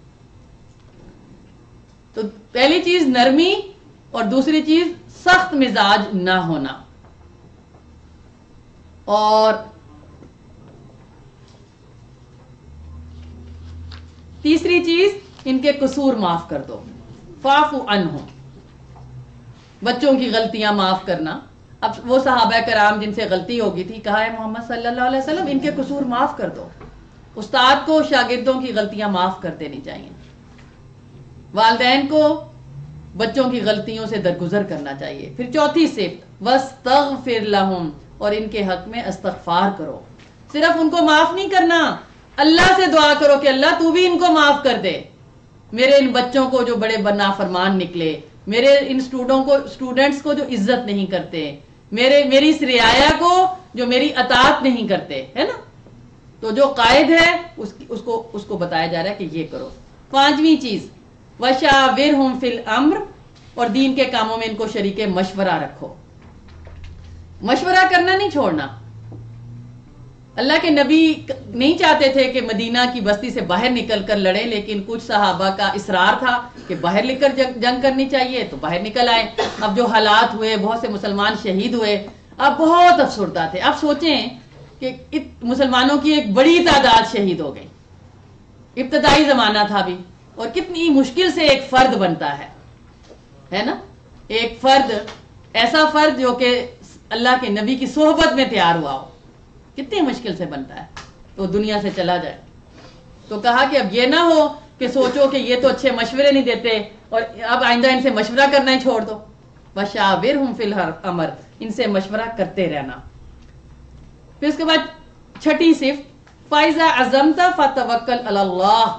تو پہلی چیز نرمی اور دوسری چیز سخت مزاج نہ ہونا. اور تیسری چیز ان کے قصور معاف کر دو. فاعفو عنہم، بچوں کی غلطیاں معاف کرنا. اب وہ صحابہ کرام جن سے غلطی ہو گئی تھی، کہا ہے محمد صلی اللہ علیہ وسلم ان کے قصور معاف کر دو. استاد کو شاگردوں کی غلطیاں معاف کر دینی چاہیے. والدین کو بچوں کی غلطیوں سے درگزر کرنا چاہیے. پھر چوتھی صفت وَاسْتَغْفِرْ لَهُمْ، اور ان کے حق میں استغفار کرو. صرف ان کو معاف نہیں کرنا، اللہ سے دعا کرو کہ اللہ تو بھی ان کو معاف کر دے. میرے ان بچوں کو جو بڑے نافرمان نکلے، میرے ان اسٹوڈنٹس کو جو عزت نہیں کرتے، میری اس رعایا کو جو میری اطاعت نہیں کرتے، ہے نا. تو جو قائد ہے اس کو بتایا جا رہا ہے کہ یہ کرو. پانچویں چیز وَشَاوِرْهُمْ فِي الْأَمْرِ، اور دین کے کاموں میں ان کو شریک مشورہ رکھو. مشورہ کرنا نہیں چھوڑنا. اللہ کے نبی نہیں چاہتے تھے کہ مدینہ کی بستی سے باہر نکل کر لڑیں، لیکن کچھ صحابہ کا اصرار تھا کہ باہر نکل کر جنگ کرنی چاہیے، تو باہر نکل آئے. اب جو حالات ہوئے، بہت سے مسلمان شہید ہوئے، اب بہت افسردہ تھے. اب سوچیں کہ مسلمانوں کی ایک بڑی تعداد شہید ہو گئی. ابتدائی زمانہ تھا بھی، اور کتنی مشکل سے ایک فرد بنتا ہے نا. ایک فرد، ایسا فرد جو کہ اللہ کے نبی کی صحبت میں تیار ہوا ہو، کتنی مشکل سے بنتا ہے. تو دنیا سے چلا جائے. تو کہا کہ اب یہ نہ ہو کہ سوچو کہ یہ تو اچھے مشورے نہیں دیتے اور اب آئندہ ان سے مشورہ کرنا ہی چھوڑ دو. وَشَاوِرْهُمْ فِي الْأَمْرِ، ان سے مشورہ کرتے رہنا. پھر اس کے بعد چھٹی صفت فَإِذَا عَزَمْتَ فَتَوَكَّلْ عَلَى اللَّهِ،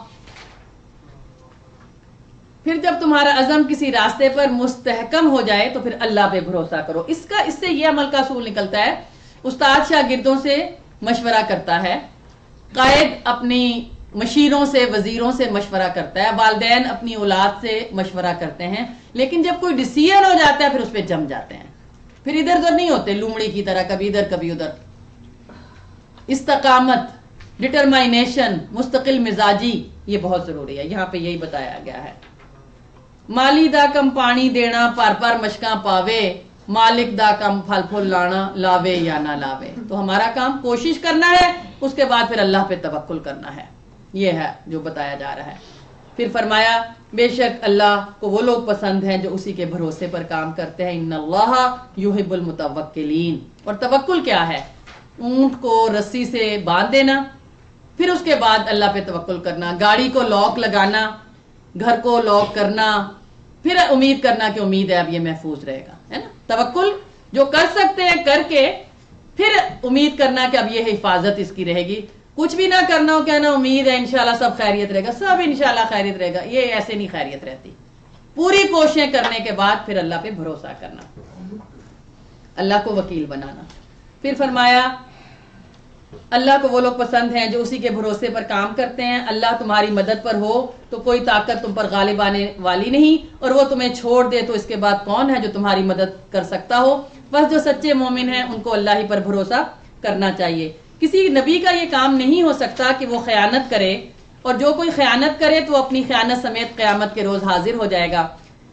پھر جب تمہارا عزم کسی راستے پر مستحکم ہو جائے تو پھر اللہ پہ بھروسہ کرو. اس سے یہ عمل کا اصول نکلتا ہے. استاد شاگردوں سے مشورہ کرتا ہے، قائد اپنی مشیروں سے، وزیروں سے مشورہ کرتا ہے، والدین اپنی اولاد سے مشورہ کرتے ہیں، لیکن جب کوئی ڈیسیژن ہو جاتا ہے پھر اس پہ جم جاتے ہیں. پھر ادھر ادھر نہیں ہوتے لومڑی کی طرح، کبھی ادھر کبھی ادھر. استقامت، ڈٹرمائنیشن، مستقل مزاجی، یہ بہت ضروری ہے. یہاں پہ یہی بتایا گیا ہے. مالی دا کم پانی دینا پر مشکاں پاوے، مالک دا کم پھل پھول لانا لاوے یا نہ لاوے. تو ہمارا کام کوشش کرنا ہے، اس کے بعد پھر اللہ پہ توکل کرنا ہے. یہ ہے جو بتایا جا رہا ہے. پھر فرمایا بے شک اللہ کو وہ لوگ پسند ہیں جو اسی کے بھروسے پر کام کرتے ہیں. ان اللہ یحب المتوکلین. اور توکل کیا ہے؟ اونٹ کو رسی سے باندھ دینا، پھر اس کے بعد اللہ پہ توکل کرنا. گاڑی کو لاک لگانا، گھر کو لاک کرنا، پھر امید کرنا کہ امید ہے اب یہ محفوظ رہے گا، ہے نا. توکل جو کر سکتے ہیں کر کے پھر امید کرنا کہ اب یہ حفاظت اس کی رہے گی. کچھ بھی نہ کرنا ہو، کہنا امید ہے انشاءاللہ سب خیریت رہے گا، سب انشاءاللہ خیریت رہے گا، یہ ایسے نہیں خیریت رہتی. پوری کوششیں کرنے کے بعد پھر اللہ پہ بھروسہ کرنا، اللہ کو وکیل بنانا. پھر فرمایا اللہ کو وہ لوگ پسند ہیں جو اسی کے بھروسے پر کام کرتے ہیں. اللہ تمہاری مدد پر ہو تو کوئی طاقت تم پر غالب آنے والی نہیں، اور وہ تمہیں چھوڑ دے تو اس کے بعد کون ہے جو تمہاری مدد کر سکتا ہو. بس جو سچے مومن ہیں ان کو اللہ ہی پر بھروسہ کرنا چاہیے. کسی نبی کا یہ کام نہیں ہو سکتا کہ وہ خیانت کرے، اور جو کوئی خیانت کرے تو اپنی خیانت سمیت قیامت کے روز حاضر ہو جائے گا.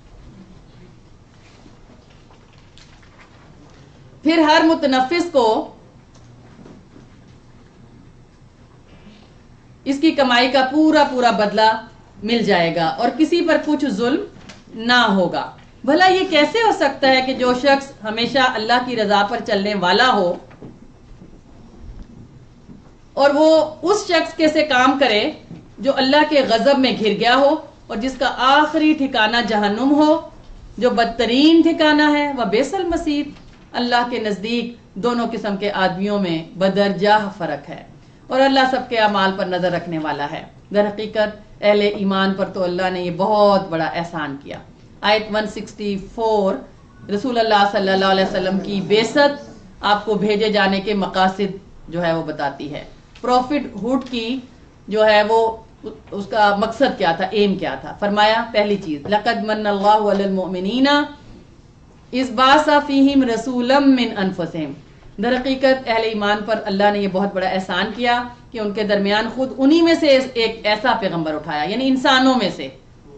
پھر ہر متنفس کو اس کی کمائی کا پورا پورا بدلہ مل جائے گا اور کسی پر کچھ ظلم نہ ہوگا. بھلا یہ کیسے ہو سکتا ہے کہ جو شخص ہمیشہ اللہ کی رضا پر چلنے والا ہو اور وہ اس شخص کے سے کام کرے جو اللہ کے غضب میں گھر گیا ہو اور جس کا آخری ٹھکانہ جہنم ہو، جو بدترین ٹھکانہ ہے وہ بئس المصیر. اللہ کے نزدیک دونوں قسم کے آدمیوں میں بدرجہ فرق ہے اور اللہ سب کے اعمال پر نظر رکھنے والا ہے. در حقیقت اہل ایمان پر تو اللہ نے یہ بہت بڑا احسان کیا. آیت 164 رسول اللہ صلی اللہ علیہ وسلم کی بعثت، آپ کو بھیجے جانے کے مقاصد جو ہے وہ بتاتی ہے. پروفٹ ہوڈ کی جو ہے وہ اس کا مقصد کیا تھا، ایم کیا تھا. فرمایا پہلی چیز لقد من اللہ علی المؤمنین اذ بعث فیہم رسولا من انفسہم. در حقیقت اہل ایمان پر اللہ نے یہ بہت بڑا احسان کیا کہ ان کے درمیان خود انہی میں سے ایک ایسا پیغمبر اٹھایا، یعنی انسانوں میں سے،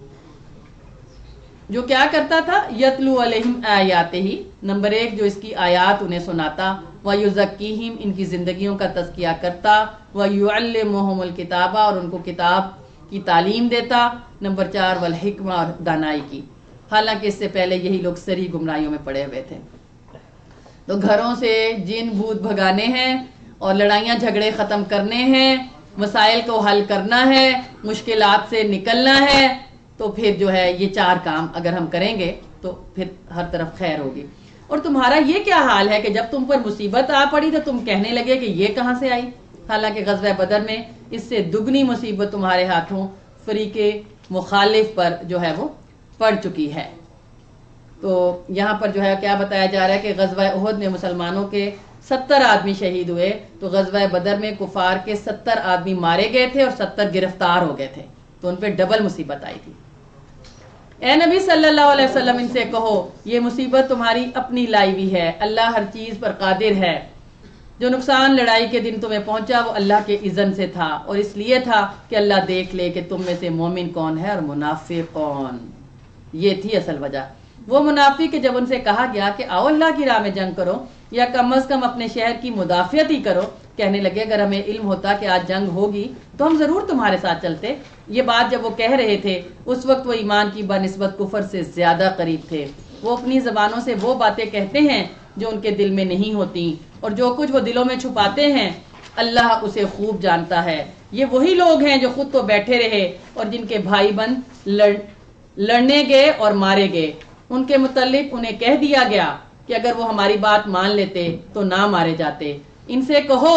جو کیا کرتا تھا یتلو علیہم آیاتہ، نمبر 1 جو اس کی آیات انہیں سناتا، ویزکیہم ان کی زندگیوں کا تزکیہ کرتا، ویعلمہم الکتابہ اور ان کو کتاب کی تعلیم دیتا، نمبر 4 والحکمہ اور دانائی کی. حالانکہ اس سے پہلے یہی لوگ سری گمراہیوں میں پڑے ہوئے تھے. تو گھروں سے جن بھوت بھگانے ہیں اور لڑائیاں جھگڑے ختم کرنے ہیں، مسائل کو حل کرنا ہے، مشکلات سے نکلنا ہے، تو پھر جو ہے یہ 4 کام اگر ہم کریں گے تو پھر ہر طرف خیر ہوگی. اور تمہارا یہ کیا حال ہے کہ جب تم پر مصیبت آ پڑی تو تم کہنے لگے کہ یہ کہاں سے آئی، حالانکہ غزوہ بدر میں اس سے دگنی مصیبت تمہارے ہاتھوں فریق مخالف پر جو ہے وہ پڑ چکی ہے. تو یہاں پر جو ہے کیا بتایا جا رہا ہے کہ غزوہ احد میں مسلمانوں کے 70 آدمی شہید ہوئے، تو غزوہ بدر میں کفار کے 70 آدمی مارے گئے تھے اور 70 گرفتار ہو گئے تھے، تو ان پہ ڈبل مصیبت آئی تھی. اے نبی صلی اللہ علیہ وسلم ان سے کہو یہ مصیبت تمہاری اپنی لائی ہوئی ہے، اللہ ہر چیز پر قادر ہے. جو نقصان لڑائی کے دن تمہیں پہنچا وہ اللہ کے اذن سے تھا اور اس لیے تھا کہ اللہ دیکھ لے کہ تم میں سے مومن کون ہے اور منافق کون. یہ تھی اصل وجہ. وہ منافق کہ جب ان سے کہا گیا کہ آؤ اللہ کی راہ میں جنگ کرو یا کم از کم اپنے شہر کی مدافعت ہی کرو، کہنے لگے اگر ہمیں علم ہوتا کہ آج جنگ ہوگی تو ہم ضرور تمہارے ساتھ چلتے. یہ بات جب وہ کہہ رہے تھے اس وقت وہ ایمان کی بنسبت کفر سے زیادہ قریب تھے. وہ اپنی زبانوں سے وہ باتیں کہتے ہیں جو ان کے دل میں نہیں ہوتی، اور جو کچھ وہ دلوں میں چھپاتے ہیں اللہ اسے خوب جانتا ہے. یہ وہی لوگ ہیں جو خود تو بیٹھے رہے اور جن کے بھائی بند لڑنے گئے اور مارے گئے. ان کے متعلق انہیں کہہ دیا گیا کہ اگر وہ ہماری بات مان لیتے تو نہ مارے جاتے. ان سے کہو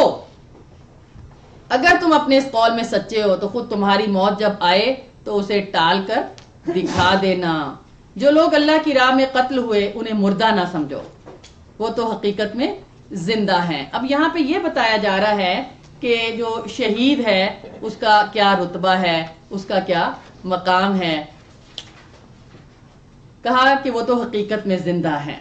اگر تم اپنے اس قول میں سچے ہو تو خود تمہاری موت جب آئے تو اسے ٹال کر دکھا دینا. جو لوگ اللہ کی راہ میں قتل ہوئے انہیں مردہ نہ سمجھو، وہ تو حقیقت میں زندہ ہیں. اب یہاں پہ یہ بتایا جا رہا ہے کہ جو شہید ہے اس کا کیا رتبہ ہے، اس کا کیا مقام ہے. کہا کہ وہ تو حقیقت میں زندہ ہیں،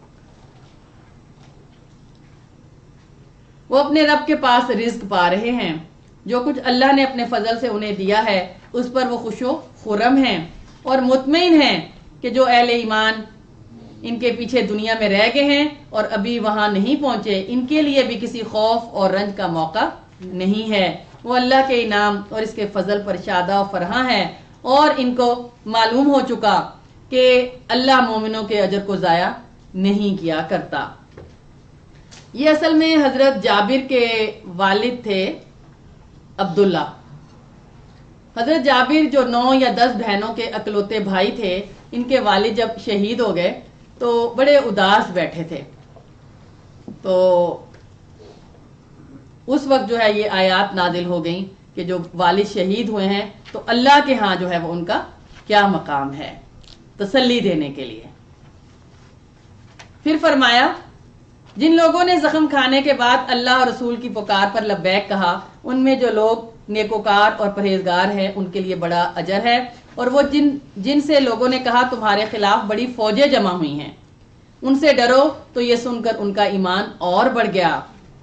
وہ اپنے رب کے پاس رزق پا رہے ہیں. جو کچھ اللہ نے اپنے فضل سے انہیں دیا ہے اس پر وہ خوش و خرم ہیں اور مطمئن ہیں کہ جو اہل ایمان ان کے پیچھے دنیا میں رہ گئے ہیں اور ابھی وہاں نہیں پہنچے، ان کے لیے بھی کسی خوف اور رنج کا موقع نہیں ہے. وہ اللہ کے انعام اور اس کے فضل پر شادہ و فرحاں ہیں اور ان کو معلوم ہو چکا کہ اللہ مومنوں کے اجر کو ضائع نہیں کیا کرتا. یہ اصل میں حضرت جابر کے والد تھے عبداللہ. حضرت جابر جو 9 یا 10 بہنوں کے اکلوتے بھائی تھے، ان کے والد جب شہید ہو گئے تو بڑے اداس بیٹھے تھے. تو اس وقت جو ہے یہ آیات نازل ہو گئیں کہ جو والد شہید ہوئے ہیں تو اللہ کے ہاں جو ہے وہ ان کا کیا مقام ہے، تسلی دینے کے لیے۔ پھر فرمایا جن لوگوں نے زخم کھانے کے بعد اللہ اور رسول کی پکار پر لبیک کہا، ان میں جو لوگ نیکوکار اور پرہیزگار ہیں ان کے لیے بڑا اجر ہے، اور وہ جن سے لوگوں نے کہا تمہارے خلاف بڑی فوجیں جمع ہوئی ہیں، ان سے ڈرو، تو یہ سن کر ان کا ایمان اور بڑھ گیا،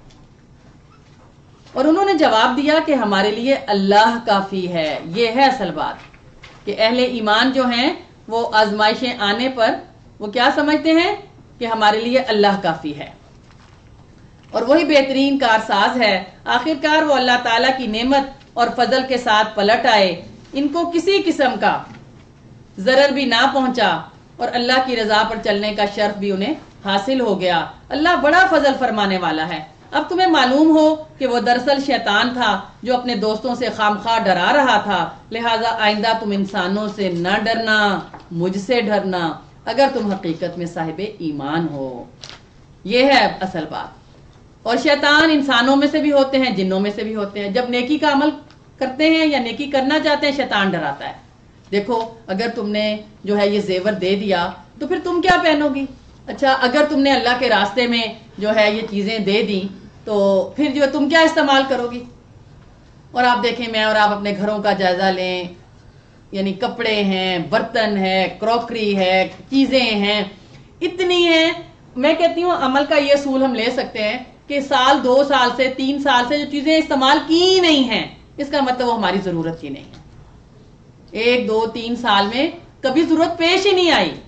اور انہوں نے جواب دیا کہ ہمارے لیے اللہ کافی ہے۔ یہ ہے اصل بات کہ اہل ایمان جو ہیں وہ آزمائشیں آنے پر وہ کیا سمجھتے ہیں کہ ہمارے لیے اللہ کافی ہے، اور وہی بہترین کارساز ہے۔ آخرکار وہ اللہ تعالیٰ کی نعمت اور فضل کے ساتھ پلٹ آئے، ان کو کسی قسم کا ضرر بھی نہ پہنچا، اور اللہ کی رضا پر چلنے کا شرف بھی انہیں حاصل ہو گیا۔ اللہ بڑا فضل فرمانے والا ہے۔ اب تمہیں معلوم ہو کہ وہ دراصل شیطان تھا جو اپنے دوستوں سے خامخواہ ڈرا رہا تھا، لہٰذا آئندہ تم انسانوں سے نہ ڈرنا، مجھ سے ڈرنا، اگر تم حقیقت میں صاحب ایمان ہو۔ یہ ہے اصل بات۔ اور شیطان انسانوں میں سے بھی ہوتے ہیں، جنوں میں سے بھی ہوتے ہیں۔ جب نیکی کا عمل کرتے ہیں یا نیکی کرنا چاہتے ہیں، شیطان ڈراتا ہے، دیکھو اگر تم نے جو ہے یہ زیور دے دیا تو پھر تم کیا پہنو گی؟ اچھا اگر تم نے اللہ کے راستے میں جو ہے یہ چیزیں دے دیں تو پھر جو تم کیا استعمال کرو گی؟ اور آپ دیکھیں، میں اور آپ اپنے گھروں کا جائزہ لیں، یعنی کپڑے ہیں، برتن ہے، کروکری ہے، چیزیں ہیں، اتنی ہیں۔ میں کہتی ہوں عمل کا یہ اصول ہم لے سکتے ہیں کہ سال 2 سال سے 3 سال سے جو چیزیں استعمال کی نہیں ہیں، اس کا مطلب وہ ہماری ضرورت کی نہیں ہے۔ 1 2 3 سال میں کبھی ضرورت پیش ہی نہیں آئی۔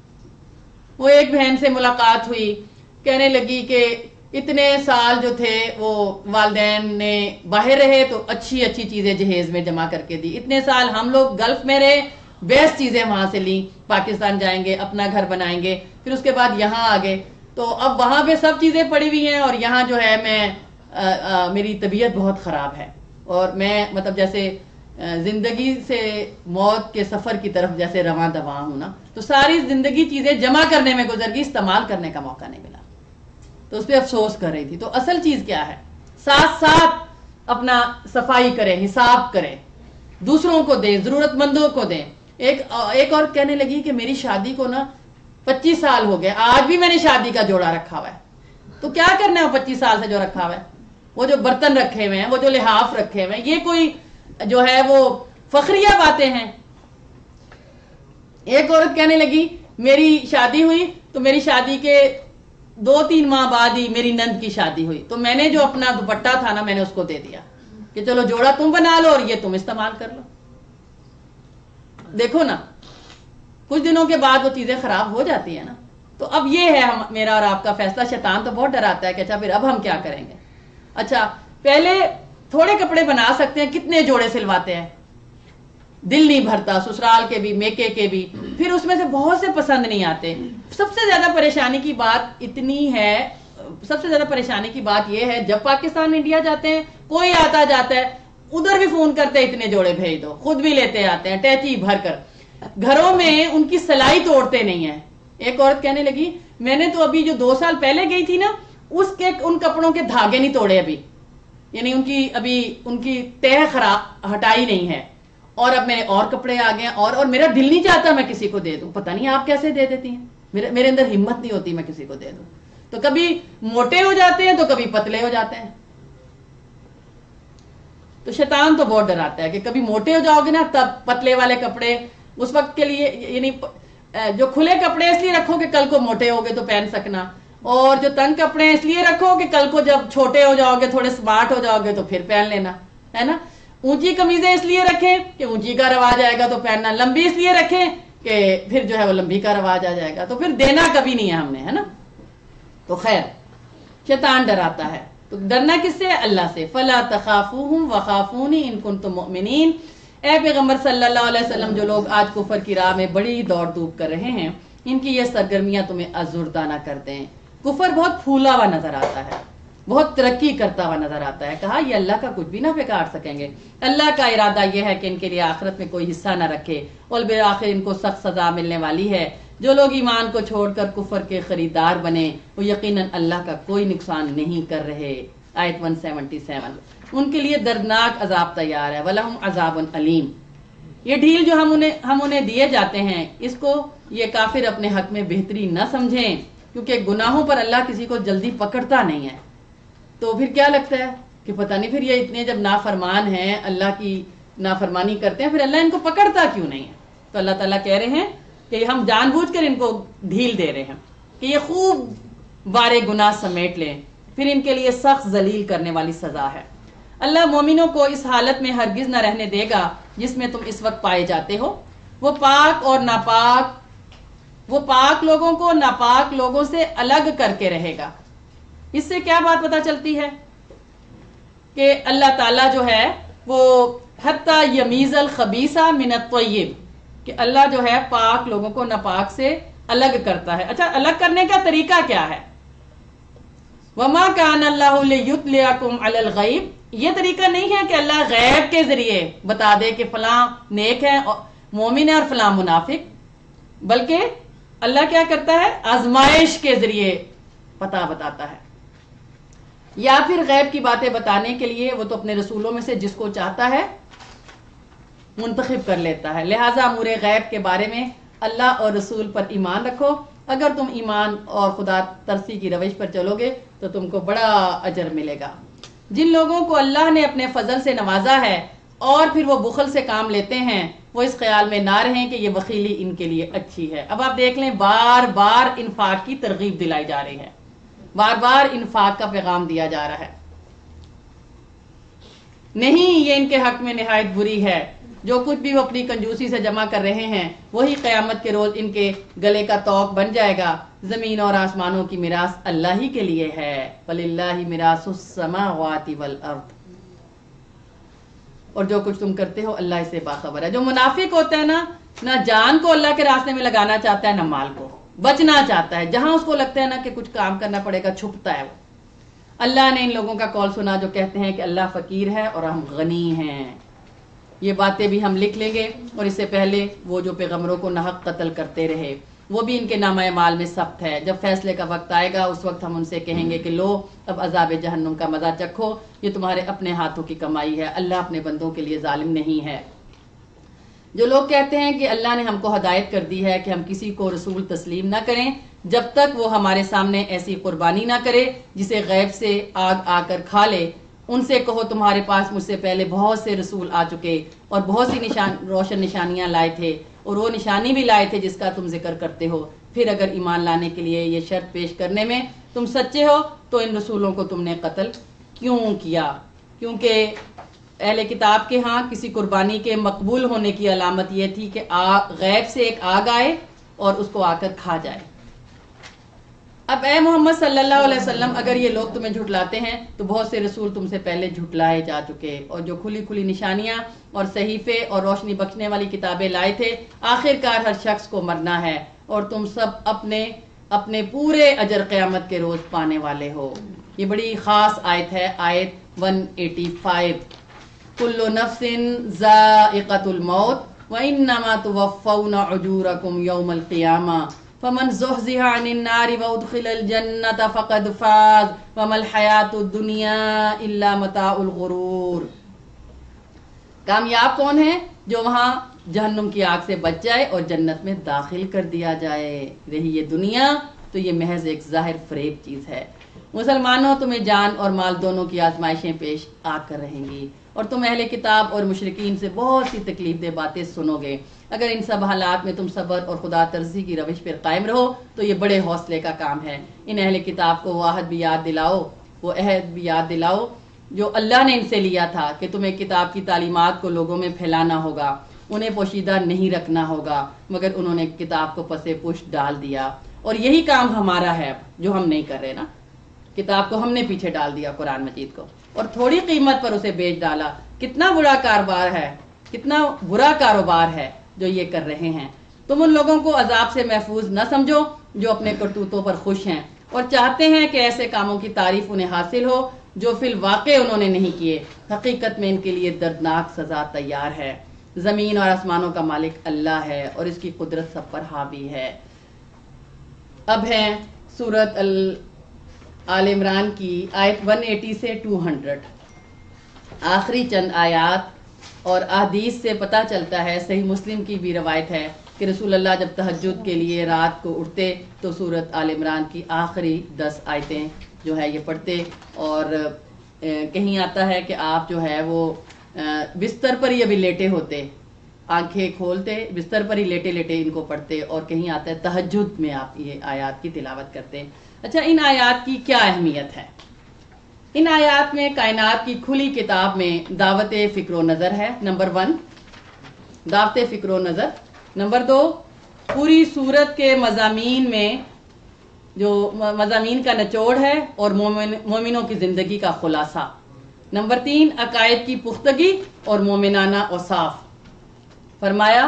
وہ ایک بہن سے ملاقات ہوئی، کہنے لگی کہ اتنے سال جو تھے وہ والدین نے باہر رہے تو اچھی اچھی چیزیں جہیز میں جمع کر کے دی، اتنے سال ہم لوگ گلف میں رہے، بیسٹ چیزیں وہاں سے لیں، پاکستان جائیں گے، اپنا گھر بنائیں گے، پھر اس کے بعد یہاں آ گئے تو اب وہاں پہ سب چیزیں پڑی ہوئی ہیں، اور یہاں جو ہے میری طبیعت بہت خراب ہے، اور میں مطلب جیسے زندگی سے موت کے سفر کی طرف جیسے رواں دواں ہوں نا، تو ساری زندگی چیزیں جمع کرنے میں گزر گئی، استعمال کرنے کا موقع نہیں ملا، تو اس پہ افسوس کر رہی تھی۔ تو اصل چیز کیا ہے؟ ساتھ ساتھ اپنا صفائی کریں، حساب کریں، دوسروں کو دیں، ضرورت مندوں کو دیں۔ ایک اور کہنے لگی کہ میری شادی کو نا 25 سال ہو گئے، آج بھی میں نے شادی کا جوڑا رکھا ہوا ہے۔ تو کیا کرنا ہے وہ 25 سال سے جو رکھا ہوا ہے؟ وہ جو برتن رکھے ہوئے ہیں، وہ جو لحاف رکھے ہوئے ہیں، یہ کوئی جو ہے وہ فخریہ باتیں ہیں؟ ایک عورت کہنے لگی میری شادی ہوئی تو میری شادی کے 2-3 ماہ بعد ہی میری نند کی شادی ہوئی، تو میں نے جو اپنا دوپٹہ تھا نا میں نے اس کو دے دیا کہ چلو جوڑا تم بنا لو اور یہ تم استعمال کر لو۔ دیکھو نا کچھ دنوں کے بعد وہ چیزیں خراب ہو جاتی ہیں نا۔ تو اب یہ ہے میرا اور آپ کا فیصلہ۔ شیطان تو بہت ڈراتا ہے کہ اچھا پھر اب ہم کیا کریں گے؟ اچھا پہلے تھوڑے کپڑے بنا سکتے ہیں، کتنے جوڑے سلواتے ہیں، دل نہیں بھرتا، سسرال کے بھی میکے کے بھی، پھر اس میں سے بہت سے پسند نہیں آتے۔ سب سے زیادہ پریشانی کی بات اتنی ہے، سب سے زیادہ پریشانی کی بات یہ ہے جب پاکستان انڈیا جاتے ہیں، کوئی آتا جاتا ہے ادھر بھی فون کرتے ہیں اتنے جوڑے بھیج دو، خود بھی لیتے آتے ہیں ٹیچی بھر کر، گھروں میں ان کی سلائی توڑتے نہیں ہیں۔ ایک عورت کہنے لگی میں نے تو ابھی جو 2 سال پہلے گئی تھی نا اس کے ان کپڑوں کے دھاگے نہیں توڑے ابھی، یعنی ان کی تہ خراب ہٹائی نہیں ہے، اور اب میرے اور کپڑے آ گئے ہیں، اور میرا دل نہیں چاہتا میں کسی کو دے دوں۔ پتہ نہیں آپ کیسے دے دیتی ہیں، میرے اندر ہمت نہیں ہوتی میں کسی کو دے دوں۔ تو کبھی موٹے ہو جاتے ہیں تو کبھی پتلے ہو جاتے ہیں۔ تو شیطان تو بہت ڈراتا ہے کہ کبھی موٹے ہو جاؤ گے نا تب پتلے والے کپڑے اس وقت کے لیے، یعنی جو کھلے کپڑے اس لیے رکھو کہ کل کو موٹے ہوگے تو پہن سکنا، اور جو تنگ کپڑے اس لیے رکھو کہ کل کو جب چھوٹے ہو جاؤ گے تھوڑے سمارٹ ہو جاؤ گے تو پھر پہن لینا، ہے نا۔ اونچی قمیضیں اس لیے رکھیں کہ اونچی کا رواج آئے گا تو پہننا، لمبی اس لیے رکھیں کہ پھر جو ہے وہ لمبی کا رواج آ جائے گا، تو پھر دینا کبھی نہیں ہے ہم نے، ہے نا۔ تو خیر شیطان ڈراتا ہے، تو ڈرنا کس سے؟ اللہ سے۔ فلا تخافوہم وخافونی ان کنتم مؤمنین۔ اے پیغمبر صلی اللہ علیہ وسلم، جو لوگ آج کفر کی راہ میں بڑی دوڑ دھوپ کر رہے ہیں ان کی یہ سرگرمیاں تمہیں ازردہ نہ کر دیں۔ کفر بہت پھولا ہوا نظر آتا ہے، بہت ترقی کرتا ہوا نظر آتا ہے، کہا یہ اللہ کا کچھ بھی نہ بگاڑ سکیں گے۔ اللہ کا ارادہ یہ ہے کہ ان کے لیے آخرت میں کوئی حصہ نہ رکھے، اور بالآخر ان کو سخت سزا ملنے والی ہے۔ جو لوگ ایمان کو چھوڑ کر کفر کے خریدار بنے وہ یقیناً اللہ کا کوئی نقصان نہیں کر رہے۔ آیت 177. ان کے لیے دردناک عذاب تیار ہے. وَلَهُمْ عَذَابٌ علیم. یہ ڈھیل جو ہم انہیں دیے جاتے ہیں، اس کو یہ کافر اپنے حق میں بہتری نہ سمجھیں، کیونکہ گناہوں پر اللہ کسی کو جلدی پکڑتا نہیں ہے. تو پھر کیا لگتا ہے کہ پتہ نہیں پھر یہ اتنے جب نافرمان ہیں، اللہ کی نافرمانی کرتے ہیں، پھر اللہ ان کو پکڑتا کیوں نہیں ہے؟ تو اللہ تعالیٰ کہہ رہے ہیں کہ ہم جان بوجھ کر ان کو ڈھیل دے رہے ہیں کہ یہ خوب بارے گناہ سمیٹ لیں، پھر ان کے لیے سخت ذلیل کرنے والی سزا ہے. اللہ مومنوں کو اس حالت میں ہرگز نہ رہنے دے گا جس میں تم اس وقت پائے جاتے ہو. وہ پاک لوگوں کو ناپاک لوگوں سے الگ کر کے رہے گا. اس سے کیا بات پتہ چلتی ہے کہ اللہ تعالیٰ جو ہے وہ حتی یمیز الخبیث من الطیب، کہ اللہ جو ہے پاک لوگوں کو ناپاک سے الگ کرتا ہے. اچھا، الگ کرنے کا طریقہ کیا ہے؟ وما کان اللہ لیطلعکم علی الغیب. یہ طریقہ نہیں ہے کہ اللہ غیب کے ذریعے بتا دے کہ فلاں نیک ہے، مومن ہے، اور فلاں منافق، بلکہ اللہ کیا کرتا ہے؟ آزمائش کے ذریعے پتہ بتاتا ہے. یا پھر غیب کی باتیں بتانے کے لیے وہ تو اپنے رسولوں میں سے جس کو چاہتا ہے منتخب کر لیتا ہے. لہٰذا امور غیب کے بارے میں اللہ اور رسول پر ایمان رکھو. اگر تم ایمان اور خدا ترسی کی روش پر چلو گے تو تم کو بڑا اجر ملے گا. جن لوگوں کو اللہ نے اپنے فضل سے نوازا ہے اور پھر وہ بخل سے کام لیتے ہیں، وہ اس خیال میں نہ رہیں کہ یہ بخیلی ان کے لیے اچھی ہے. اب آپ دیکھ لیں، بار بار انفاق کی ترغیب دلائی جا رہی ہے، بار بار انفاق کا پیغام دیا جا رہا ہے. نہیں، یہ ان کے حق میں نہایت بری ہے. جو کچھ بھی وہ اپنی کنجوسی سے جمع کر رہے ہیں وہی قیامت کے روز ان کے گلے کا طوق بن جائے گا. زمین اور آسمانوں کی میراث اللہ ہی کے لیے ہے. وَلِلَّهِ مِيرَاثُ السَّمَاوَاتِ وَالْأَرْضِ. اور جو کچھ تم کرتے ہو اللہ اس سے باخبر ہے. جو منافق ہوتا ہے نہ جان کو اللہ کے راستے میں لگانا چاہتا ہے، نہ مال کو بچنا چاہتا ہے. جہاں اس کو لگتا ہے نا کہ کچھ کام کرنا پڑے گا، چھپتا ہے وہ. اللہ نے ان لوگوں کا قول سنا جو کہتے ہیں کہ اللہ فقیر ہے اور ہم غنی ہیں. یہ باتیں بھی ہم لکھ لیں گے. اور اس سے پہلے وہ جو پیغمبروں کو ناحق قتل کرتے رہے وہ بھی ان کے نامہ اعمال میں ثبت ہے. جب فیصلے کا وقت آئے گا اس وقت ہم ان سے کہیں گے کہ لو اب عذاب جہنم کا مزہ چکھو، یہ تمہارے اپنے ہاتھوں کی کمائی ہے، اللہ اپنے بندوں کے لیے ظالم نہیں ہے. جو لوگ کہتے ہیں کہ اللہ نے ہم کو ہدایت کر دی ہے کہ ہم کسی کو رسول تسلیم نہ کریں جب تک وہ ہمارے سامنے ایسی قربانی نہ کرے جسے غیب سے آگ آ کر کھا لے، ان سے کہو تمہارے پاس مجھ سے پہلے بہت سے رسول آ چکے اور بہت سی روشن نشانیاں لائے تھے، اور وہ نشانی بھی لائے تھے جس کا تم ذکر کرتے ہو. پھر اگر ایمان لانے کے لیے یہ شرط پیش کرنے میں تم سچے ہو تو ان رسولوں کو تم نے قتل کیوں کیا؟ کیونکہ اہل کتاب کے ہاں کسی قربانی کے مقبول ہونے کی علامت یہ تھی کہ غیب سے ایک آگ آئے اور اس کو آ کر کھا جائے. اب اے محمد صلی اللہ علیہ وسلم، اگر یہ لوگ تمہیں جھٹلاتے ہیں تو بہت سے رسول تم سے پہلے جھٹلائے جا چکے، اور جو کھلی کھلی نشانیاں اور صحیفے اور روشنی بخشنے والی کتابیں لائے تھے. آخرکار ہر شخص کو مرنا ہے اور تم سب اپنے پورے اجر قیامت کے روز پانے والے ہو. یہ بڑی خاص آیت ہے، آیت 185. کل نفس ذائقۃ الموت وانما توفون اجورکم یوم القیامہ فمن زحزح عن النار وادخل الجنة فقد فاز وما الحیاۃ الدنیا الا متاع الغرور. کامیاب کون ہے؟ جو وہاں جہنم کی آگ سے بچ جائے اور جنت میں داخل کر دیا جائے. رہی یہ دنیا تو یہ محض ایک ظاہر فریب چیز ہے. مسلمانوں، تمہیں جان اور مال دونوں کی آزمائشیں پیش آ کر رہیں گی اور تم اہل کتاب اور مشرکین سے بہت سی تکلیف دہ باتیں سنو گے. اگر ان سب حالات میں تم صبر اور خدا ترسی کی روش پر قائم رہو تو یہ بڑے حوصلے کا کام ہے. ان اہل کتاب کو وہ عہد بھی یاد دلاؤ جو اللہ نے ان سے لیا تھا کہ تمہیں کتاب کی تعلیمات کو لوگوں میں پھیلانا ہوگا، انہیں پوشیدہ نہیں رکھنا ہوگا، مگر انہوں نے کتاب کو پس پشت ڈال دیا. اور یہی کام ہمارا ہے جو ہم نہیں کر رہے نا. کتاب کو ہم نے پیچھے ڈال دیا، قرآن مجید کو، اور تھوڑی قیمت پر اسے بیچ ڈالا. کتنا برا کاروبار ہے، کتنا برا کاروبار ہے جو یہ کر رہے ہیں. تم ان لوگوں کو عذاب سے محفوظ نہ سمجھو جو اپنے کرتوتوں پر خوش ہیں اور چاہتے ہیں کہ ایسے کاموں کی تعریف انہیں حاصل ہو جو فی الواقع انہوں نے نہیں کیے. حقیقت میں ان کے لیے دردناک سزا تیار ہے. زمین اور آسمانوں کا مالک اللہ ہے اور اس کی قدرت سب پر حاوی ہے. اب ہے سورۃ آل عمران کی آیت 180 سے 200 آخری چند آیات اور احادیث سے پتہ چلتا ہے، صحیح مسلم کی بھی روایت ہے کہ رسول اللہ جب تہجد کے لیے رات کو اٹھتے تو سورت آل عمران کی آخری 10 آیتیں جو ہے یہ پڑھتے، اور کہیں آتا ہے کہ آپ جو ہے وہ بستر پر ہی ابھی لیٹے ہوتے، آنکھیں کھولتے بستر پر ہی لیٹے لیٹے ان کو پڑھتے، اور کہیں آتا ہے تہجد میں آپ یہ آیات کی تلاوت کرتے۔ اچھا، ان آیات کی کیا اہمیت ہے؟ ان آیات میں کائنات کی کھلی کتاب میں دعوت فکر و نظر ہے، نمبر 1 دعوت فکر و نظر، نمبر 2 پوری سورت کے مضامین میں جو مضامین کا نچوڑ ہے اور مومنوں کی زندگی کا خلاصہ، نمبر 3 عقائد کی پختگی اور مومنانہ اوصاف۔ فرمایا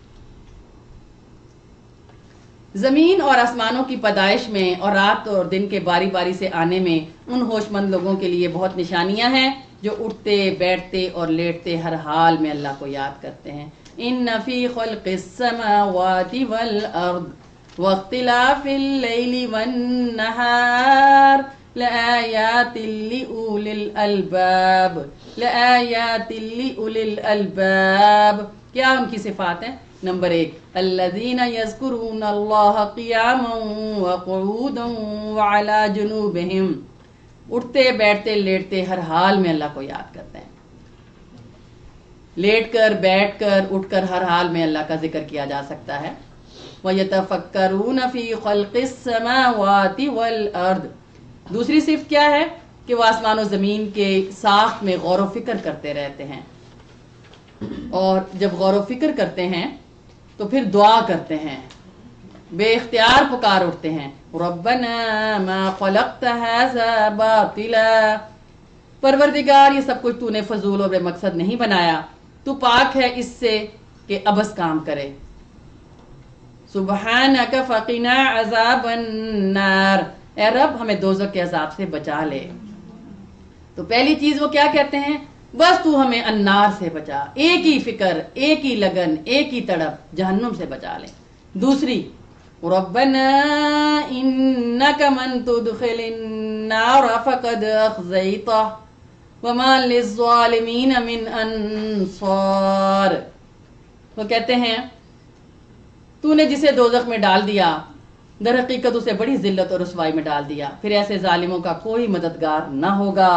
زمین اور آسمانوں کی پیدائش میں اور رات اور دن کے باری باری سے آنے میں ان ہوش مند لوگوں کے لیے بہت نشانیاں ہیں جو اٹھتے بیٹھتے اور لیٹتے ہر حال میں اللہ کو یاد کرتے ہیں۔ ان فی خلق السماوات والارض واختلاف اللیل والنہار لآیات لأولی الالباب لآیات لأولی الالباب۔ کیا ان کی صفات ہیں؟ نمبر 1 الذین یذکرون اللہ قیاما وقعودا وعلی جنوبہم، اٹھتے بیٹھتے لیٹتے ہر حال میں اللہ کو یاد کرتے ہیں، لیٹ کر بیٹھ کر اٹھ کر ہر حال میں اللہ کا ذکر کیا جا سکتا ہے۔ وَيَتَفَكَّرُونَ فِي خَلْقِ السَّمَاوَاتِ وَالْأَرْضِ، دوسری صفت کیا ہے کہ وہ آسمان و زمین کے ساخت میں غور و فکر کرتے رہتے ہیں، اور جب غور و فکر کرتے ہیں تو پھر دعا کرتے ہیں، بے اختیار پکار اٹھتے ہیں، ربنا ما خلقت هذا باطلا، پروردگار یہ سب کچھ تو نے فضول اور بے مقصد نہیں بنایا، تو پاک ہے اس سے کہ عبث کام کرے۔ سبحانک فقنا عذاب النار، اے رب ہمیں دوزخ کے عذاب سے بچا لے۔ تو پہلی چیز وہ کیا کہتے ہیں؟ بس تو ہمیں النار سے بچا، ایک ہی فکر، ایک ہی لگن، ایک ہی تڑپ، جہنم سے بچا لے۔ دوسری ربنا انک من تدخل النار فقد اخزیتہ وما للظالمین من انصار، وہ کہتے ہیں تو نے جسے دوزخ میں ڈال دیا در حقیقت اسے بڑی ذلت اور رسوائی میں ڈال دیا، پھر ایسے ظالموں کا کوئی مددگار نہ ہوگا۔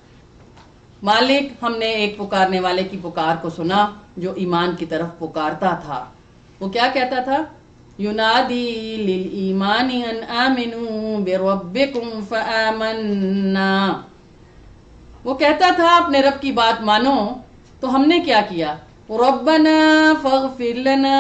مالک ہم نے ایک پکارنے والے کی پکار کو سنا جو ایمان کی طرف پکارتا تھا، وہ کیا کہتا تھا؟ ینادی للایمان ان آمنوا بربکم فآمنا، وہ کہتا تھا اپنے رب کی بات مانو، تو ہم نے کیا کیا؟ ربنا فاغفر لنا،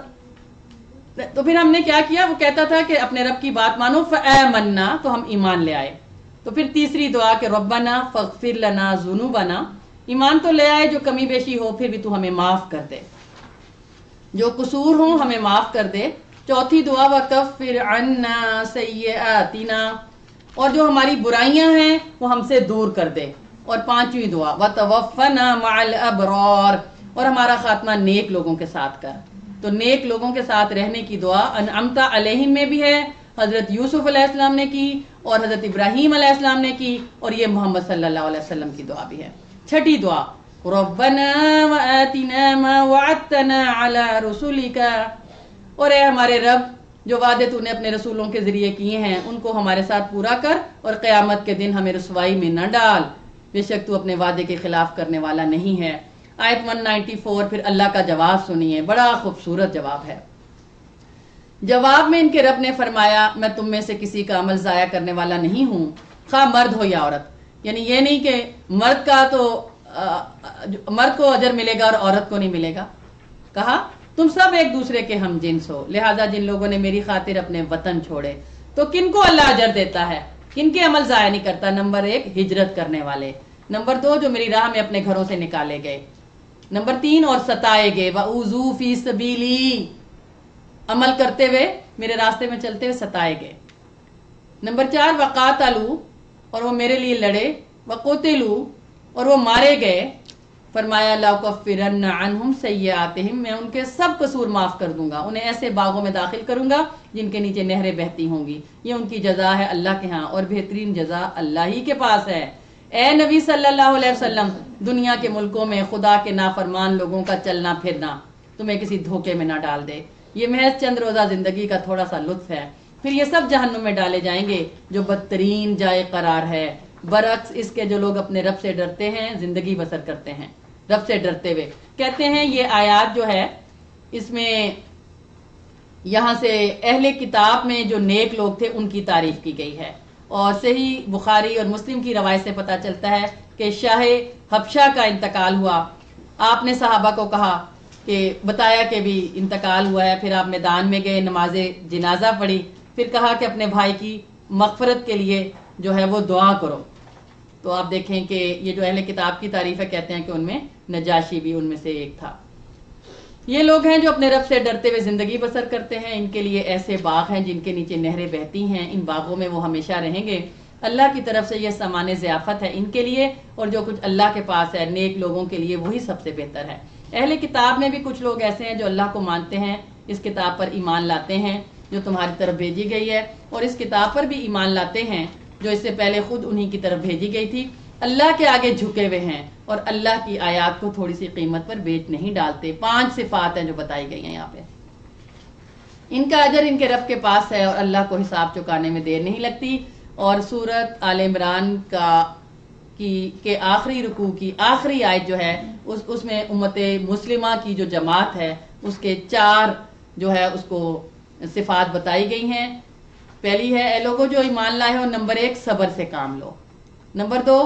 تو پھر ہم نے کیا کیا؟ وہ کہتا تھا کہ اپنے رب کی بات مانو، فآمنا، تو ہم ایمان لے آئے۔ تو پھر تیسری دعا کہ ربنا فاغفر لنا ذنوبنا، ایمان تو لے آئے، جو کمی بیشی ہو پھر بھی تو ہمیں معاف کر دے، جو قصور ہوں ہمیں معاف کر دے۔ چوتھی دعا وکفر عنا سیئاتنا، اور جو ہماری برائیاں ہیں وہ ہم سے دور کر دے۔ اور پانچویں دعا وتوفنا مع الابرار، اور ہمارا خاتمہ نیک لوگوں کے ساتھ کر۔ تو نیک لوگوں کے ساتھ رہنے کی دعا انعمت علیہم میں بھی ہے، حضرت یوسف علیہ السلام نے کی اور حضرت ابراہیم علیہ السلام نے کی، اور یہ محمد صلی اللہ علیہ وسلم کی دعا بھی ہے۔ چھٹی دعا ربنا وآتنا ما وعدتنا على رسولک، اور اے ہمارے رب جو وعدے تو نے اپنے رسولوں کے ذریعے کیے ہیں ان کو ہمارے ساتھ پورا کر، اور قیامت کے دن ہمیں رسوائی میں نہ ڈال، بے شک تو اپنے وعدے کے خلاف کرنے والا نہیں ہے۔ آیت 194 پھر اللہ کا جواب سنیے، بڑا خوبصورت جواب ہے۔ جواب میں ان کے رب نے فرمایا میں تم میں سے کسی کا عمل ضائع کرنے والا نہیں ہوں، خواہ مرد ہو یا عورت، یعنی یہ نہیں کہ مرد کو اجر ملے گا اور عورت کو نہیں ملے گا، کہا تم سب ایک دوسرے کے ہم جنس ہو، لہٰذا جن لوگوں نے میری خاطر اپنے وطن چھوڑے تو کن کو اللہ اجر دیتا ہے، کن کے عمل ضائع نہیں کرتا؟ نمبر 1 ہجرت کرنے والے، نمبر 2 جو میری راہ میں اپنے گھروں سے نکالے گئے، نمبر 3 اور ستائے گئے، وَأُوذُوا فِي سَبِيلِي، عمل کرتے ہوئے میرے راستے میں چلتے ہوئے ستائے گئے، نمبر 4 وَقَاتَلُوا، اور وہ میرے لیے لڑے، وَقُتِلُوا، اور وہ مارے گئے، فرمایا لَأُكَفِّرَنَّ عَنْهُمْ سَيِّئَاتِهِمْ، میں ان کے سب قصور معاف کر دوں گا، انہیں ایسے باغوں میں داخل کروں گا جن کے نیچے نہریں بہتی ہوں گی، یہ ان کی جزا ہے اللہ کے ہاں، اور بہترین جزا اللہ ہی کے پاس ہے۔ اے نبی صلی اللہ علیہ وسلم، دنیا کے ملکوں میں خدا کے نافرمان لوگوں کا چلنا پھرنا تمہیں کسی دھوکے میں نہ ڈال دے، یہ محض چند روزہ زندگی کا تھوڑا سا لطف ہے، پھر یہ سب جہنم میں ڈالے جائیں گے جو بدترین جائے قرار ہے، برعکس اس کے جو لوگ اپنے رب سے ڈرتے ہیں زندگی بسر کرتے ہیں رب سے ڈرتے ہوئے۔ کہتے ہیں یہ آیات جو ہے اس میں یہاں سے اہل کتاب میں جو نیک لوگ تھے ان کی تعریف کی گئی ہے، اور صحیح بخاری اور مسلم کی روایت سے پتہ چلتا ہے کہ شاہ حبشہ کا انتقال ہوا، آپ نے صحابہ کو کہا کہ بتایا کہ بھی انتقال ہوا ہے، پھر آپ میدان میں گئے، نماز جنازہ پڑھی، پھر کہا کہ اپنے بھائی کی مغفرت کے لیے جو ہے وہ دعا کرو۔ تو آپ دیکھیں کہ یہ جو اہل کتاب کی تعریف ہے، کہتے ہیں کہ ان میں نجاشی بھی ان میں سے ایک تھا۔ یہ لوگ ہیں جو اپنے رب سے ڈرتے ہوئے زندگی بسر کرتے ہیں، ان کے لیے ایسے باغ ہیں جن کے نیچے نہریں بہتی ہیں، ان باغوں میں وہ ہمیشہ رہیں گے، اللہ کی طرف سے یہ سامان ضیافت ہے ان کے لیے، اور جو کچھ اللہ کے پاس ہے نیک لوگوں کے لیے وہی سب سے بہتر ہے۔ اہل کتاب میں بھی کچھ لوگ ایسے ہیں جو اللہ کو مانتے ہیں، اس کتاب پر ایمان لاتے ہیں جو تمہاری طرف بھیجی گئی ہے، اور اس کتاب پر بھی ایمان لاتے ہیں جو اس سے پہلے خود انہی کی طرف بھیجی گئی تھی، اللہ کے آگے جھکے ہوئے ہیں اور اللہ کی آیات کو تھوڑی سی قیمت پر بیچ نہیں ڈالتے۔ 5 صفات ہیں جو بتائی گئی ہیں یہاں پہ۔ ان کا اجر ان کے رب کے پاس ہے اور اللہ کو حساب چکانے میں دیر نہیں لگتی۔ اور سورت آل عمران کے آخری رکوع کی آخری آیت جو ہے اس میں امت مسلمہ کی جو جماعت ہے اس کے 4 جو ہے اس کو صفات بتائی گئی ہیں۔ پہلی ہے اے لوگو جو ایمان لائے ہو، نمبر 1 صبر سے کام لو، نمبر 2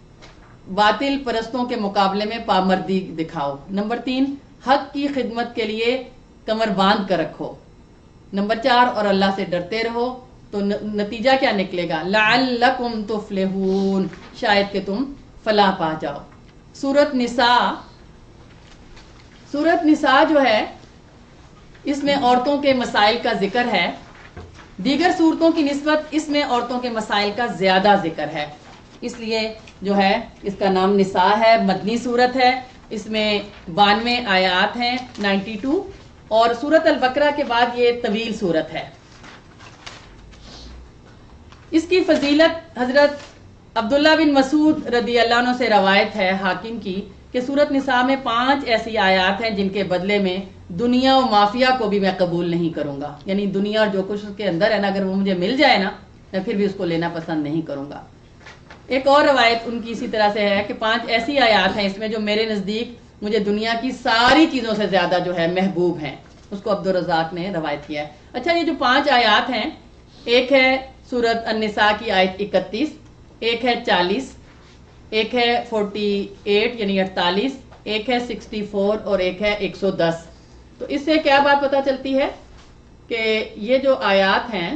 باطل پرستوں کے مقابلے میں پامردی دکھاؤ، نمبر 3 حق کی خدمت کے لیے کمر باندھ کر رکھو، نمبر 4 اور اللہ سے ڈرتے رہو۔ تو نتیجہ کیا نکلے گا؟ لعلکم تفلحون، شاید کہ تم فلاح پا جاؤ۔ سورت نساء جو ہے اس میں عورتوں کے مسائل کا ذکر ہے، دیگر صورتوں کی نسبت اس میں عورتوں کے مسائل کا زیادہ ذکر ہے، اس لیے جو ہے اس کا نام نساء ہے، مدنی صورت ہے، اس میں 92 آیات ہیں 92، اور سورت البقرہ کے بعد یہ طویل صورت ہے۔ اس کی فضیلت حضرت عبداللہ بن مسعود رضی اللہ عنہ سے روایت ہے حاکم کی کہ سورت نساء میں 5 ایسی آیات ہیں جن کے بدلے میں دنیا و مافیا کو بھی میں قبول نہیں کروں گا، یعنی دنیا اور جو کچھ اس کے اندر ہے نا، اگر وہ مجھے مل جائے نا میں پھر بھی اس کو لینا پسند نہیں کروں گا۔ ایک اور روایت ان کی اسی طرح سے ہے کہ 5 ایسی آیات ہیں اس میں جو میرے نزدیک مجھے دنیا کی ساری چیزوں سے زیادہ جو ہے محبوب ہیں، اس کو عبدالرزاق نے روایت کیا ہے۔ اچھا، یہ جو 5 آیات ہیں، ایک ہے سورت النساء کی آیت 31، ایک ہے 40، ایک ہے 48 یعنی 48، ایک ہے 64 اور ایک ہے 110۔ تو اس سے کیا بات پتہ چلتی ہے کہ یہ جو آیات ہیں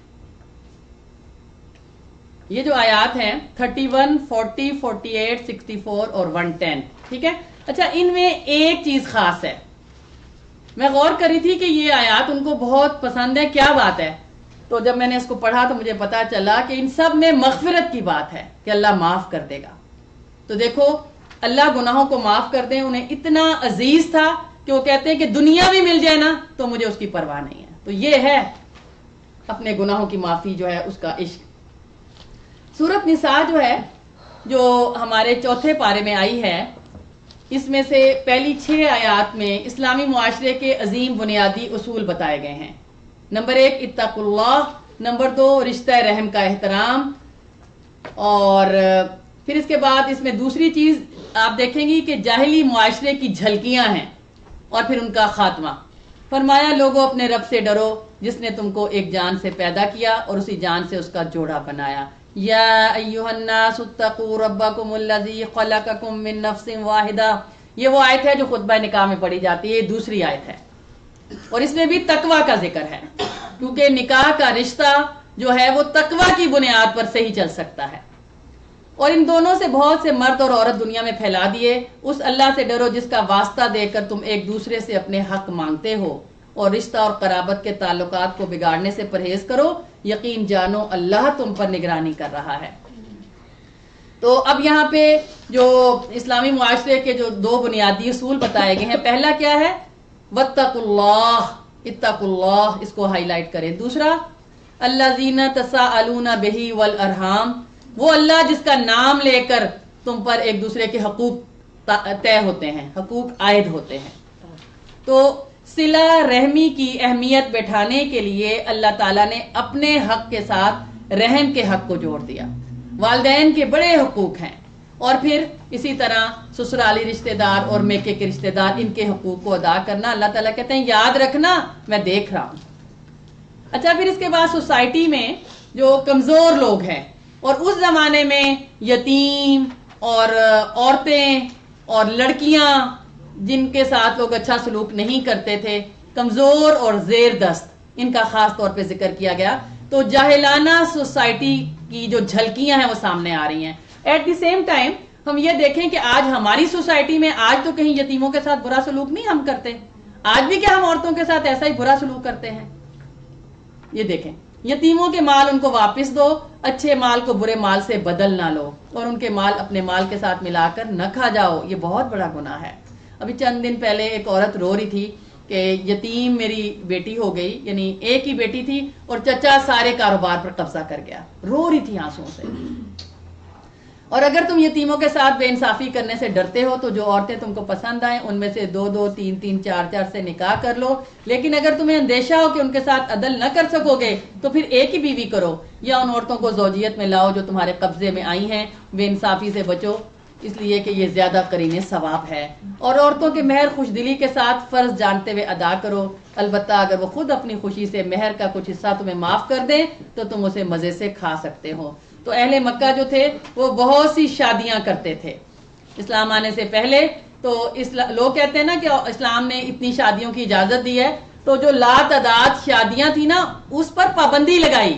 31، 40، 48، 64 اور 110، ٹھیک ہے۔ اچھا، ان میں ایک چیز خاص ہے، میں غور کری تھی کہ یہ آیات ان کو بہت پسند ہے، کیا بات ہے؟ تو جب میں نے اس کو پڑھا تو مجھے پتا چلا کہ ان سب میں مغفرت کی بات ہے کہ اللہ معاف کر دے گا۔ تو دیکھو، اللہ گناہوں کو معاف کر دیں، انہیں اتنا عزیز تھا کہ وہ کہتے ہیں کہ دنیا بھی مل جائے نا تو مجھے اس کی پرواہ نہیں ہے۔ تو یہ ہے اپنے گناہوں کی معافی جو ہے اس کا عشق۔ سورت نساء جو ہے جو ہمارے 4تھے پارے میں آئی ہے، اس میں سے پہلی 6 آیات میں اسلامی معاشرے کے عظیم بنیادی اصول بتائے گئے ہیں۔ نمبر 1 اتقوا اللہ، نمبر 2 رشتہ رحم کا احترام، اور پھر اس کے بعد اس میں دوسری چیز آپ دیکھیں گی کہ جاہلی معاشرے کی جھلکیاں ہیں، اور پھر ان کا خاتمہ۔ فرمایا لوگوں اپنے رب سے ڈرو جس نے تم کو ایک جان سے پیدا کیا اور اسی جان سے اس کا جوڑا بنایا۔ یا ایھا الناس اتقوا ربکم الذی خلقکم من نفس واحدہ، یہ وہ آیت ہے جو خطبہ نکاح میں پڑھی جاتی ہے، یہ دوسری آیت ہے، اور اس میں بھی تقوی کا ذکر ہے، کیونکہ نکاح کا رشتہ جو ہے وہ تقوی کی بنیاد پر سے ہی چل سکتا ہے۔ اور ان دونوں سے بہت سے مرد اور عورت دنیا میں پھیلا دیے۔ اس اللہ سے ڈرو جس کا واسطہ دے کر تم ایک دوسرے سے اپنے حق مانگتے ہو، اور رشتہ اور قرابت کے تعلقات کو بگاڑنے سے پرہیز کرو، یقین جانو اللہ تم پر نگرانی کر رہا ہے۔ تو اب یہاں پہ جو اسلامی معاشرے کے جو دو بنیادی اصول بتائے گئے ہیں، پہلا کیا ہے؟ واتقوا اللہ، اتقوا اللہ، اس کو ہائی لائٹ کریں۔ دوسرا الذین تساءلون بہ والارحام، وہ اللہ جس کا نام لے کر تم پر ایک دوسرے کے حقوق طے ہوتے ہیں، حقوق عائد ہوتے ہیں۔ تو صلہ رحمی کی اہمیت بٹھانے کے لیے اللہ تعالیٰ نے اپنے حق کے ساتھ رحم کے حق کو جوڑ دیا۔ والدین کے بڑے حقوق ہیں، اور پھر اسی طرح سسرالی رشتہ دار اور میکے کے رشتہ دار، ان کے حقوق کو ادا کرنا۔ اللہ تعالیٰ کہتے ہیں یاد رکھنا میں دیکھ رہا ہوں۔ اچھا، پھر اس کے بعد سوسائٹی میں جو کمزور لوگ ہیں، اور اس زمانے میں یتیم اور عورتیں اور لڑکیاں جن کے ساتھ لوگ اچھا سلوک نہیں کرتے تھے، کمزور اور زیر دست، ان کا خاص طور پہ ذکر کیا گیا۔ تو جاہلانہ سوسائٹی کی جو جھلکیاں ہیں وہ سامنے آ رہی ہیں۔ ایٹ دی سیم ٹائم ہم یہ دیکھیں کہ آج ہماری سوسائٹی میں آج تو کہیں یتیموں کے ساتھ برا سلوک نہیں ہم کرتے، آج بھی کیا ہم عورتوں کے ساتھ ایسا ہی برا سلوک کرتے ہیں؟ یہ دیکھیں، یتیموں کے مال ان کو واپس دو، اچھے مال کو برے مال سے بدل نہ لو، اور ان کے مال اپنے مال کے ساتھ ملا کر نہ کھا جاؤ، یہ بہت بڑا گناہ ہے۔ ابھی چند دن پہلے ایک عورت رو رہی تھی کہ یتیم میری بیٹی ہو گئی، یعنی ایک ہی بیٹی تھی اور چچا سارے کاروبار پر قبضہ کر گیا، رو رہی تھی آنسوں سے۔ اور اگر تم یتیموں کے ساتھ بے انصافی کرنے سے ڈرتے ہو تو جو عورتیں تم کو پسند آئیں ان میں سے 2-2 3-3 4-4 سے نکاح کر لو، لیکن اگر تمہیں اندیشہ ہو کہ ان کے ساتھ عدل نہ کر سکو گے تو پھر ایک ہی بیوی کرو، یا ان عورتوں کو زوجیت میں لاؤ جو تمہارے قبضے میں آئی ہیں۔ بے انصافی سے بچو، اس لیے کہ یہ زیادہ قرین ثواب ہے۔ اور عورتوں کے مہر خوش دلی کے ساتھ فرض جانتے ہوئے ادا کرو، البتہ اگر وہ خود اپنی خوشی سے مہر کا کچھ حصہ تمہیں معاف کر دیں تو تم اسے مزے سے کھا سکتے ہو۔ تو اہل مکہ جو تھے وہ بہت سی شادیاں کرتے تھے اسلام آنے سے پہلے۔ تو لوگ کہتے ہیں نا کہ اسلام نے اتنی شادیوں کی اجازت دی ہے، تو جو لاتعداد شادیاں تھی نا اس پر پابندی لگائی،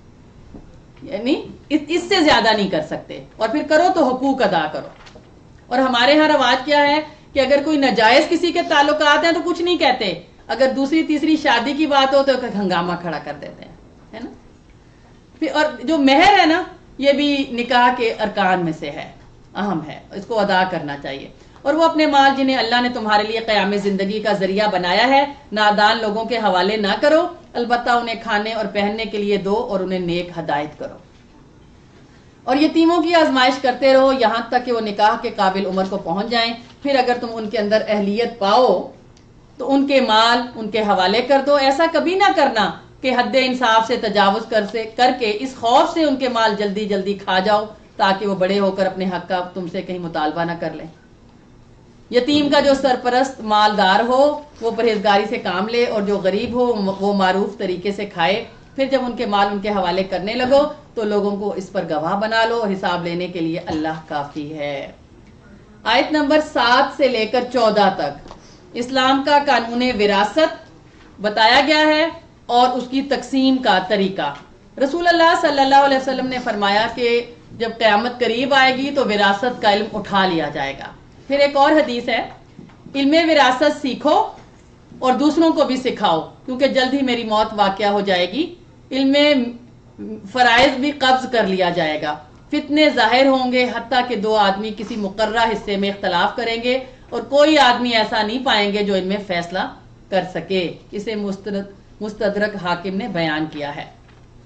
یعنی اس سے زیادہ نہیں کر سکتے، اور پھر کرو تو حقوق ادا کرو۔ اور ہمارے ہاں رواج کیا ہے کہ اگر کوئی ناجائز کسی کے تعلقات ہیں تو کچھ نہیں کہتے، اگر دوسری تیسری شادی کی بات ہو تو ہنگامہ کھڑا کر دیتے ہیں، ہے نا۔ پھر اور جو مہر ہے نا یہ بھی نکاح کے ارکان میں سے ہے، اہم ہے، اس کو ادا کرنا چاہیے۔ اور وہ اپنے مال جنہیں اللہ نے تمہارے لیے قیام زندگی کا ذریعہ بنایا ہے نادان لوگوں کے حوالے نہ کرو، البتہ انہیں کھانے اور پہننے کے لیے دو اور انہیں نیک ہدایت کرو۔ اور یتیموں کی آزمائش کرتے رہو یہاں تک کہ وہ نکاح کے قابل عمر کو پہنچ جائیں، پھر اگر تم ان کے اندر اہلیت پاؤ تو ان کے مال ان کے حوالے کر دو۔ ایسا کبھی نہ کرنا کہ حد انصاف سے تجاوز کر کے اس خوف سے ان کے مال جلدی جلدی کھا جاؤ تاکہ وہ بڑے ہو کر اپنے حق کا تم سے کہیں مطالبہ نہ کر لیں۔ یتیم کا جو سرپرست مالدار ہو وہ پرہیزگاری سے کام لے، اور جو غریب ہو وہ معروف طریقے سے کھائے۔ پھر جب ان کے مال ان کے حوالے کرنے لگو تو لوگوں کو اس پر گواہ بنا لو، اور حساب لینے کے لیے اللہ کافی ہے۔ آیت نمبر 7 سے لے کر 14 تک اسلام کا قانون وراثت بتایا گیا ہے اور اس کی تقسیم کا طریقہ۔ رسول اللہ صلی اللہ علیہ وسلم نے فرمایا کہ جب قیامت قریب آئے گی تو وراثت کا علم اٹھا لیا جائے گا۔ پھر ایک اور حدیث ہے، علم وراثت سیکھو اور دوسروں کو بھی سکھاؤ کیونکہ جلد ہی میری موت واقع ہو جائے گی۔ علم فرائض بھی قبض کر لیا جائے گا، فتنے ظاہر ہوں گے حتیٰ کہ 2 آدمی کسی مقررہ حصے میں اختلاف کریں گے اور کوئی آدمی ایسا نہیں پائیں گے جو ان میں فیصلہ کر سکے۔ اسے مستدرک حاکم نے بیان کیا ہے۔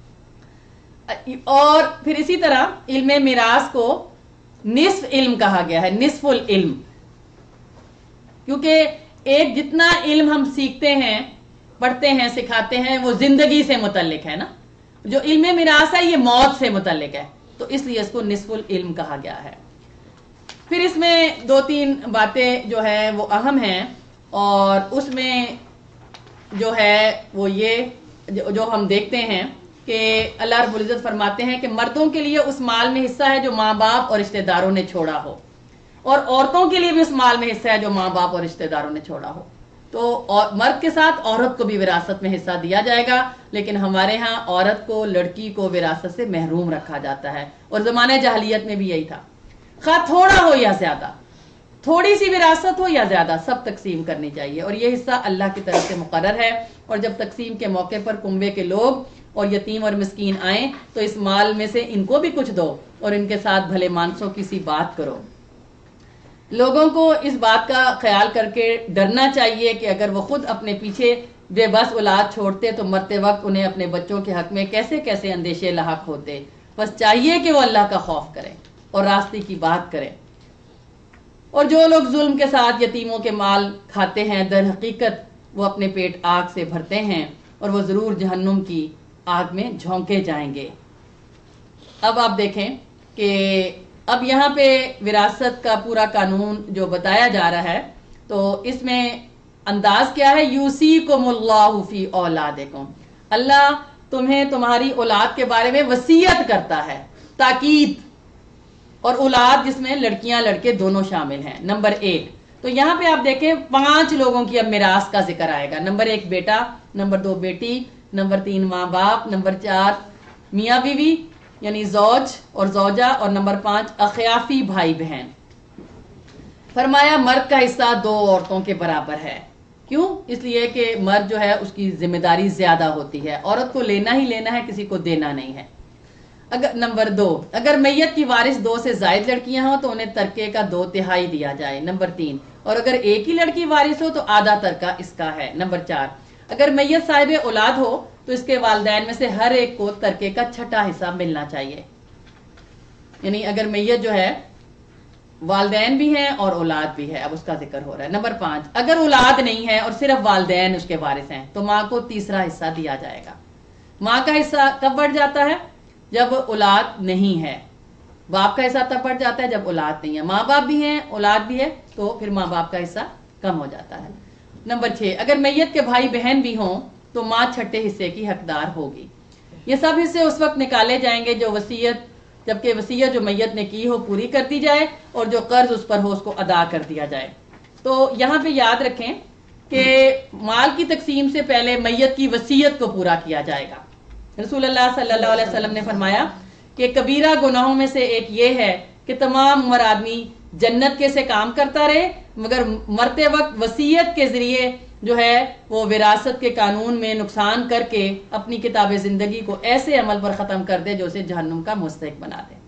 اور پھر اسی طرح علم میراث کو نصف علم کہا گیا ہے، نصف العلم، کیونکہ ایک جتنا علم ہم سیکھتے ہیں، پڑھتے ہیں، سکھاتے ہیں وہ زندگی سے متعلق ہے نا، جو علم میراث ہے یہ موت سے متعلق ہے، تو اس لیے اس کو نصف العلم کہا گیا ہے۔ پھر اس میں 2-3 باتیں جو ہے وہ اہم ہیں، اور اس میں جو ہے وہ یہ جو ہم دیکھتے ہیں کہ اللہ رب العزت فرماتے ہیں کہ مردوں کے لیے اس مال میں حصہ ہے جو ماں باپ اور رشتہ داروں نے چھوڑا ہو، اور عورتوں کے لیے بھی اس مال میں حصہ ہے جو ماں باپ اور رشتہ داروں نے چھوڑا ہو۔ تو مرد کے ساتھ عورت کو بھی وراثت میں حصہ دیا جائے گا، لیکن ہمارے ہاں عورت کو، لڑکی کو وراثت سے محروم رکھا جاتا ہے، اور زمانہ جاہلیت میں بھی یہی تھا۔ خواہ تھوڑا ہو یا زیادہ، تھوڑی سی وراثت ہو یا زیادہ، سب تقسیم کرنی چاہیے، اور یہ حصہ اللہ کی طرف سے مقرر ہے۔ اور جب تقسیم کے موقع پر کنبے کے لوگ اور یتیم اور مسکین آئیں تو اس مال میں سے ان کو بھی کچھ دو اور ان کے ساتھ بھلے مانسوں کی سی بات کرو۔ لوگوں کو اس بات کا خیال کر کے ڈرنا چاہیے کہ اگر وہ خود اپنے پیچھے بے بس اولاد چھوڑتے تو مرتے وقت انہیں اپنے بچوں کے حق میں کیسے کیسے اندیشے لاحق ہوتے۔ بس چاہیے کہ وہ اللہ کا خوف کریں اور راستے کی بات کریں۔ اور جو لوگ ظلم کے ساتھ یتیموں کے مال کھاتے ہیں در حقیقت وہ اپنے پیٹ آگ سے بھرتے ہیں اور وہ ضرور جہنم کی آگ میں جھونکے جائیں گے۔ اب آپ دیکھیں کہ اب یہاں پہ وراثت کا پورا قانون جو بتایا جا رہا ہے تو اس میں انداز کیا ہے، یوصیکم اللہ فی اولادکم، اللہ تمہیں تمہاری اولاد کے بارے میں وصیت کرتا ہے، تاکید، اور اولاد جس میں لڑکیاں لڑکے دونوں شامل ہیں۔ نمبر 1 تو یہاں پہ آپ دیکھیں 5 لوگوں کی اب میراث کا ذکر آئے گا۔ نمبر 1 بیٹا، نمبر 2 بیٹی، نمبر 3 ماں باپ، نمبر 4 میاں بیوی یعنی زوج اور زوجہ، اور نمبر 5 اخیافی بھائی بہن۔ فرمایا مرد کا حصہ 2 عورتوں کے برابر ہے۔ کیوں؟ اس لیے کہ مرد جو ہے اس کی ذمہ داری زیادہ ہوتی ہے، عورت کو لینا ہی لینا ہے، کسی کو دینا نہیں ہے۔ اگر نمبر 2 اگر میت کی وارث 2 سے زائد لڑکیاں ہوں تو انہیں ترکے کا 2/3 دیا جائے۔ نمبر 3 اور اگر ایک ہی لڑکی وارث ہو تو آدھا ترکہ اس کا ہے۔ نمبر 4 اگر میت صاحب اولاد ہو تو اس کے والدین میں سے ہر ایک کو ترکے کا 6واں حصہ ملنا چاہیے۔ یعنی اگر میت جو ہے والدین بھی ہیں اور اولاد بھی ہے، اب اس کا ذکر ہو رہا ہے۔ نمبر 5 اگر اولاد نہیں ہے اور صرف والدین اس کے وارث ہیں تو ماں کو 3واں حصہ دیا جائے گا۔ ماں کا حصہ کب بڑھ جاتا ہے؟ جب اولاد نہیں ہے۔ باپ کا حصہ تب بڑھ جاتا ہے جب اولاد نہیں ہے۔ ماں باپ بھی ہیں، اولاد بھی ہے تو پھر ماں باپ کا حصہ کم ہو جاتا ہے۔ نمبر 6 اگر میت کے بھائی بہن بھی ہوں تو ماں 6 حصے کی حقدار ہوگی۔ یہ سب حصے اس وقت نکالے جائیں گے جبکہ وصیت جو میت نے کی ہو پوری کر دی جائے اور جو قرض اس پر ہو اس کو ادا کر دیا جائے۔ تو یہاں پہ یاد رکھیں کہ مال کی تقسیم سے پہلے میت کی وصیت کو پورا کیا جائے گا۔ رسول اللہ صلی اللہ علیہ وسلم نے فرمایا کہ کبیرہ گناہوں میں سے ایک یہ ہے کہ تمام عمر آدمی جنت کے سے کام کرتا رہے مگر مرتے وقت وصیت کے ذریعے جو ہے وہ وراثت کے قانون میں نقصان کر کے اپنی کتاب زندگی کو ایسے عمل پر ختم کر دے جو اسے جہنم کا مستحق بنا دے۔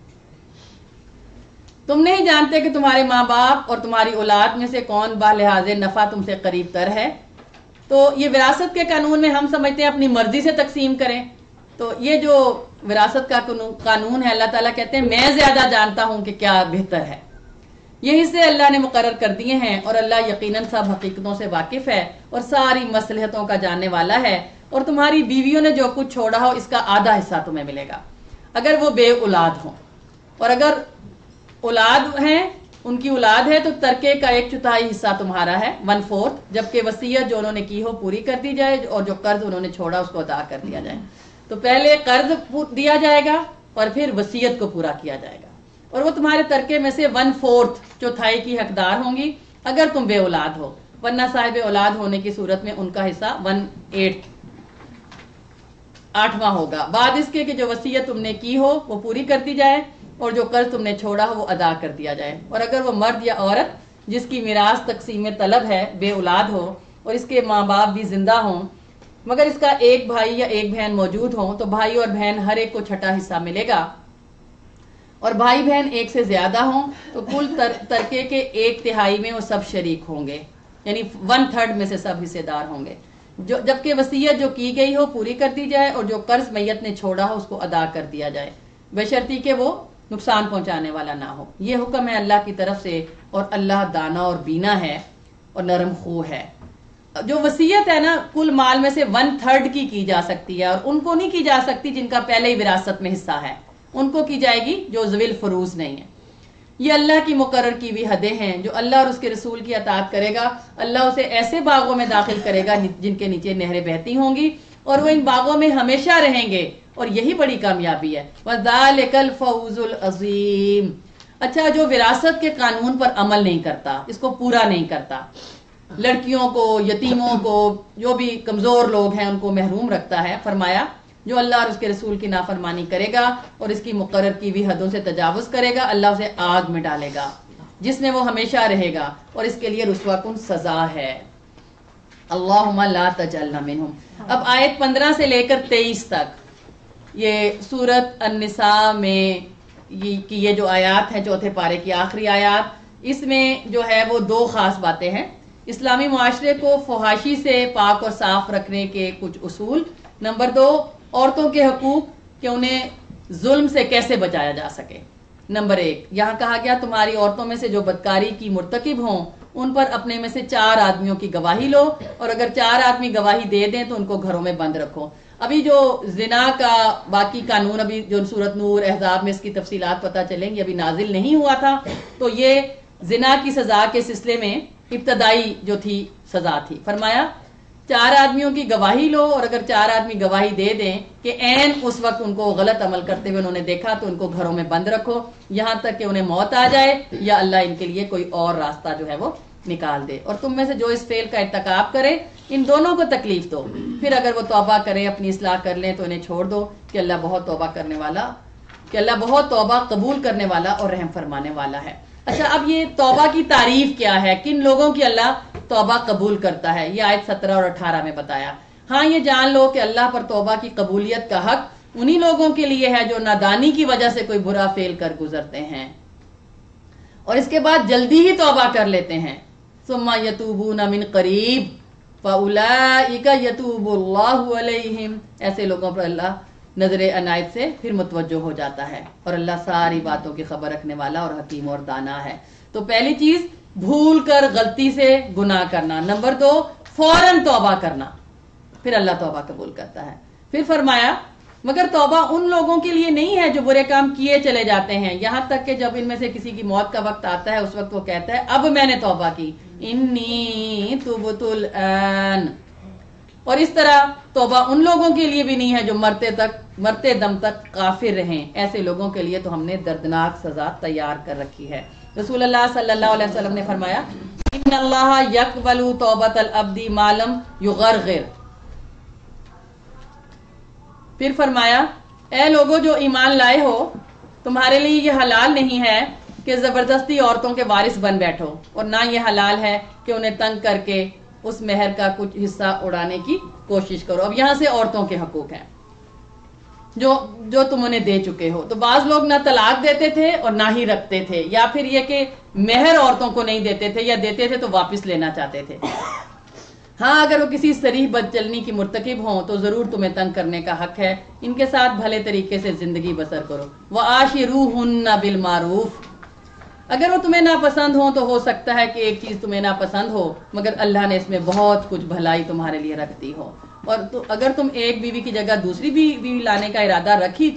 تم نہیں جانتے کہ تمہارے ماں باپ اور تمہاری اولاد میں سے کون بالحاظ نفع تم سے قریب تر ہے۔ تو یہ وراثت کے قانون میں ہم سمجھتے ہیں اپنی مرضی سے تقسیم کریں، تو یہ جو وراثت کا قانون ہے اللہ تعالیٰ کہتے ہیں میں زیادہ جانتا ہوں کہ کیا بہتر ہے۔ یہ حصے اللہ نے مقرر کر دیے ہیں اور اللہ یقیناً سب حقیقتوں سے واقف ہے اور ساری مصلحتوں کا جاننے والا ہے۔ اور تمہاری بیویوں نے جو کچھ چھوڑا ہو اس کا آدھا حصہ تمہیں ملے گا اگر وہ بے اولاد ہوں، اور اگر اولاد ہیں ان کی اولاد ہے تو ترکے کا 1/4 حصہ تمہارا ہے 1/4، جبکہ وصیت جو انہوں نے کی ہو پوری کر دی جائے اور جو قرض انہوں نے چھوڑا اس کو ادا کر دیا جائے۔ تو پہلے قرض دیا جائے گا اور پھر وصیت کو پورا کیا جائے گا، اور وہ تمہارے ترکے میں سے 1/4 چوتھائی کی حقدار ہوں گی اگر تم بے اولاد ہو، ورنہ صاحب اولاد ہونے کی صورت میں ان کا حصہ 1/8 8واں ہوگا، بعد اس کے کہ جو وصیت تم نے کی ہو وہ پوری کر دی جائے اور جو قرض تم نے چھوڑا ہو وہ ادا کر دیا جائے۔ اور اگر وہ مرد یا عورت جس کی میراث تقسیم طلب ہے بے اولاد ہو اور اس کے ماں باپ بھی زندہ ہوں مگر اس کا ایک بھائی یا ایک بہن موجود ہوں تو بھائی اور بہن ہر ایک کو 6واں حصہ ملے گا، اور بھائی بہن ایک سے زیادہ ہوں تو کل ترکے کے 1/3 میں وہ سب شریک ہوں گے، یعنی 1/3 میں سے سب حصے دار ہوں گے، جبکہ وصیت جو کی گئی ہو پوری کر دی جائے اور جو قرض میت نے چھوڑا ہو اس کو ادا کر دیا جائے، بشرطی کہ وہ نقصان پہنچانے والا نہ ہو۔ یہ حکم ہے اللہ کی طرف سے اور اللہ دانا اور بینا ہے اور نرم خو ہے۔ جو وصیت ہے نا کل مال میں سے 1/3 کی جا سکتی ہے، اور ان کو نہیں کی جا سکتی جن کا پہلے ہی وراثت میں حصہ ہے، ان کو کی جائے گی جو ذوی الفروض نہیں ہے۔ یہ اللہ کی مقرر کی ہوئی حدیں ہیں، جو اللہ اور اس کے رسول کی اطاعت کرے گا اللہ اسے ایسے باغوں میں داخل کرے گا جن کے نیچے نہریں بہتی ہوں گی اور وہ ان باغوں میں ہمیشہ رہیں گے، اور یہی بڑی کامیابی ہے۔ وَذَلِكَ الْفَوْزُ الْعَظِيمُ۔ اچھا، جو وراثت کے قانون پر عمل نہیں کرتا، اس کو پورا نہیں کرتا، لڑکیوں کو، یتیموں کو، جو بھی کمزور لوگ ہیں ان کو محروم رکھتا ہے، فرمایا جو اللہ اور اس کے رسول کی نافرمانی کرے گا اور اس کی مقرر کی ہوئی حدوں سے تجاوز کرے گا اللہ اسے آگ میں ڈالے گا جس میں وہ ہمیشہ رہے گا، اور اس کے لیے رسوا کن سزا ہے۔ اللہم لا تجعلنا منہم۔ اب آیت 15 سے لے کر 23 تک یہ سورت النساء میں یہ جو آیات ہیں، چوتھے پارے کی آخری آیات، اس میں جو ہے وہ دو خاص باتیں ہیں۔ اسلامی معاشرے کو فحاشی سے پاک اور صاف رکھنے کے کچھ اصول۔ نمبر 2، عورتوں کے حقوق کہ انہیں ظلم سے کیسے بچایا جا سکے۔ نمبر 1، یہاں کہا گیا تمہاری عورتوں میں سے جو بدکاری کی مرتکب ہوں ان پر اپنے میں سے 4 آدمیوں کی گواہی لو، اور اگر 4 آدمی گواہی دے دیں تو ان کو گھروں میں بند رکھو۔ ابھی جو زنا کا باقی قانون، ابھی جو سورت نور احزاب میں اس کی تفصیلات پتہ چلیں گی، ابھی نازل نہیں ہوا تھا، تو یہ زنا کی سزا کے سلسلے میں ابتدائی جو تھی سزا تھی۔ فرمایا 4 آدمیوں کی گواہی لو، اور اگر 4 آدمی گواہی دے دیں کہ عین اس وقت ان کو غلط عمل کرتے ہوئے انہوں نے دیکھا تو ان کو گھروں میں بند رکھو یہاں تک کہ انہیں موت آ جائے یا اللہ ان کے لیے کوئی اور راستہ جو ہے وہ نکال دے۔ اور تم میں سے جو اس فعل کا ارتکاب کرے ان دونوں کو تکلیف دو، پھر اگر وہ توبہ کریں، اپنی اصلاح کر لیں تو انہیں چھوڑ دو کہ اللہ بہت توبہ قبول کرنے والا اور رحم فرمانے والا ہے۔ اچھا، اب یہ توبہ کی تعریف کیا ہے، کن لوگوں کی اللہ توبہ قبول کرتا ہے، یہ آیت 17 اور 18 میں بتایا۔ ہاں، یہ جان لو کہ اللہ پر توبہ کی قبولیت کا حق انہی لوگوں کے لیے ہے جو نادانی کی وجہ سے کوئی برا فعل کر گزرتے ہیں اور اس کے بعد جلدی ہی توبہ کر لیتے ہیں۔ ثم یتوبون من قریب فاولئک یتوب اللہ علیہم، ایسے لوگوں پر اللہ نظر عنایت سے پھر متوجہ ہو جاتا ہے، اور اللہ ساری باتوں کی خبر رکھنے والا اور حکیم اور دانا ہے۔ تو پہلی چیز بھول کر غلطی سے گناہ کرنا۔ نمبر 2، فوراً توبہ کرنا، پھر اللہ توبہ قبول کرتا ہے۔ پھر فرمایا مگر توبہ ان لوگوں کے لیے نہیں ہے جو برے کام کیے چلے جاتے ہیں، یہاں تک کہ جب ان میں سے کسی کی موت کا وقت آتا ہے اس وقت وہ کہتا ہے اب میں نے توبہ کی، انی تبت الآن۔ اور اس طرح توبہ ان لوگوں کے لیے بھی نہیں ہے جو مرتے دم تک کافر رہیں، ایسے لوگوں کے لیے تو ہم نے دردناک سزا تیار کر رکھی ہے۔ رسول اللہ صلی اللہ علیہ وسلم نے فرمایا ان اللہ یقبل توبۃ العبد ما لم یغرغر۔ پھر فرمایا اے لوگو جو ایمان لائے ہو، تمہارے لیے یہ حلال نہیں ہے کہ زبردستی عورتوں کے وارث بن بیٹھو، اور نہ یہ حلال ہے کہ انہیں تنگ کر کے اس مہر کا کچھ حصہ اڑانے کی کوشش کرو۔ اب یہاں سے عورتوں کے حقوق ہیں جو تم انہیں دے چکے ہو۔ تو بعض لوگ نہ طلاق دیتے تھے اور نہ ہی رکھتے تھے، یا پھر یہ کہ مہر عورتوں کو نہیں دیتے تھے، یا دیتے تھے تو واپس لینا چاہتے تھے۔ ہاں، اگر وہ کسی صریح بدچلنی کی مرتکب ہوں تو ضرور تمہیں تنگ کرنے کا حق ہے، ان کے ساتھ بھلے طریقے سے زندگی بسر کرو۔ وَعَاشِرُوهُنَّ بِالْمَعْرُوفِ، اگر وہ تمہیں ناپسند ہوں تو ہو سکتا ہے کہ ایک چیز تمہیں ناپسند ہو مگر اللہ نے اس میں بہت کچھ بھلائی تمہارے لیے رکھ دی ہو، اور اگر تم ایک بیوی کی جگہ دوسری بیوی لانے کا ارادہ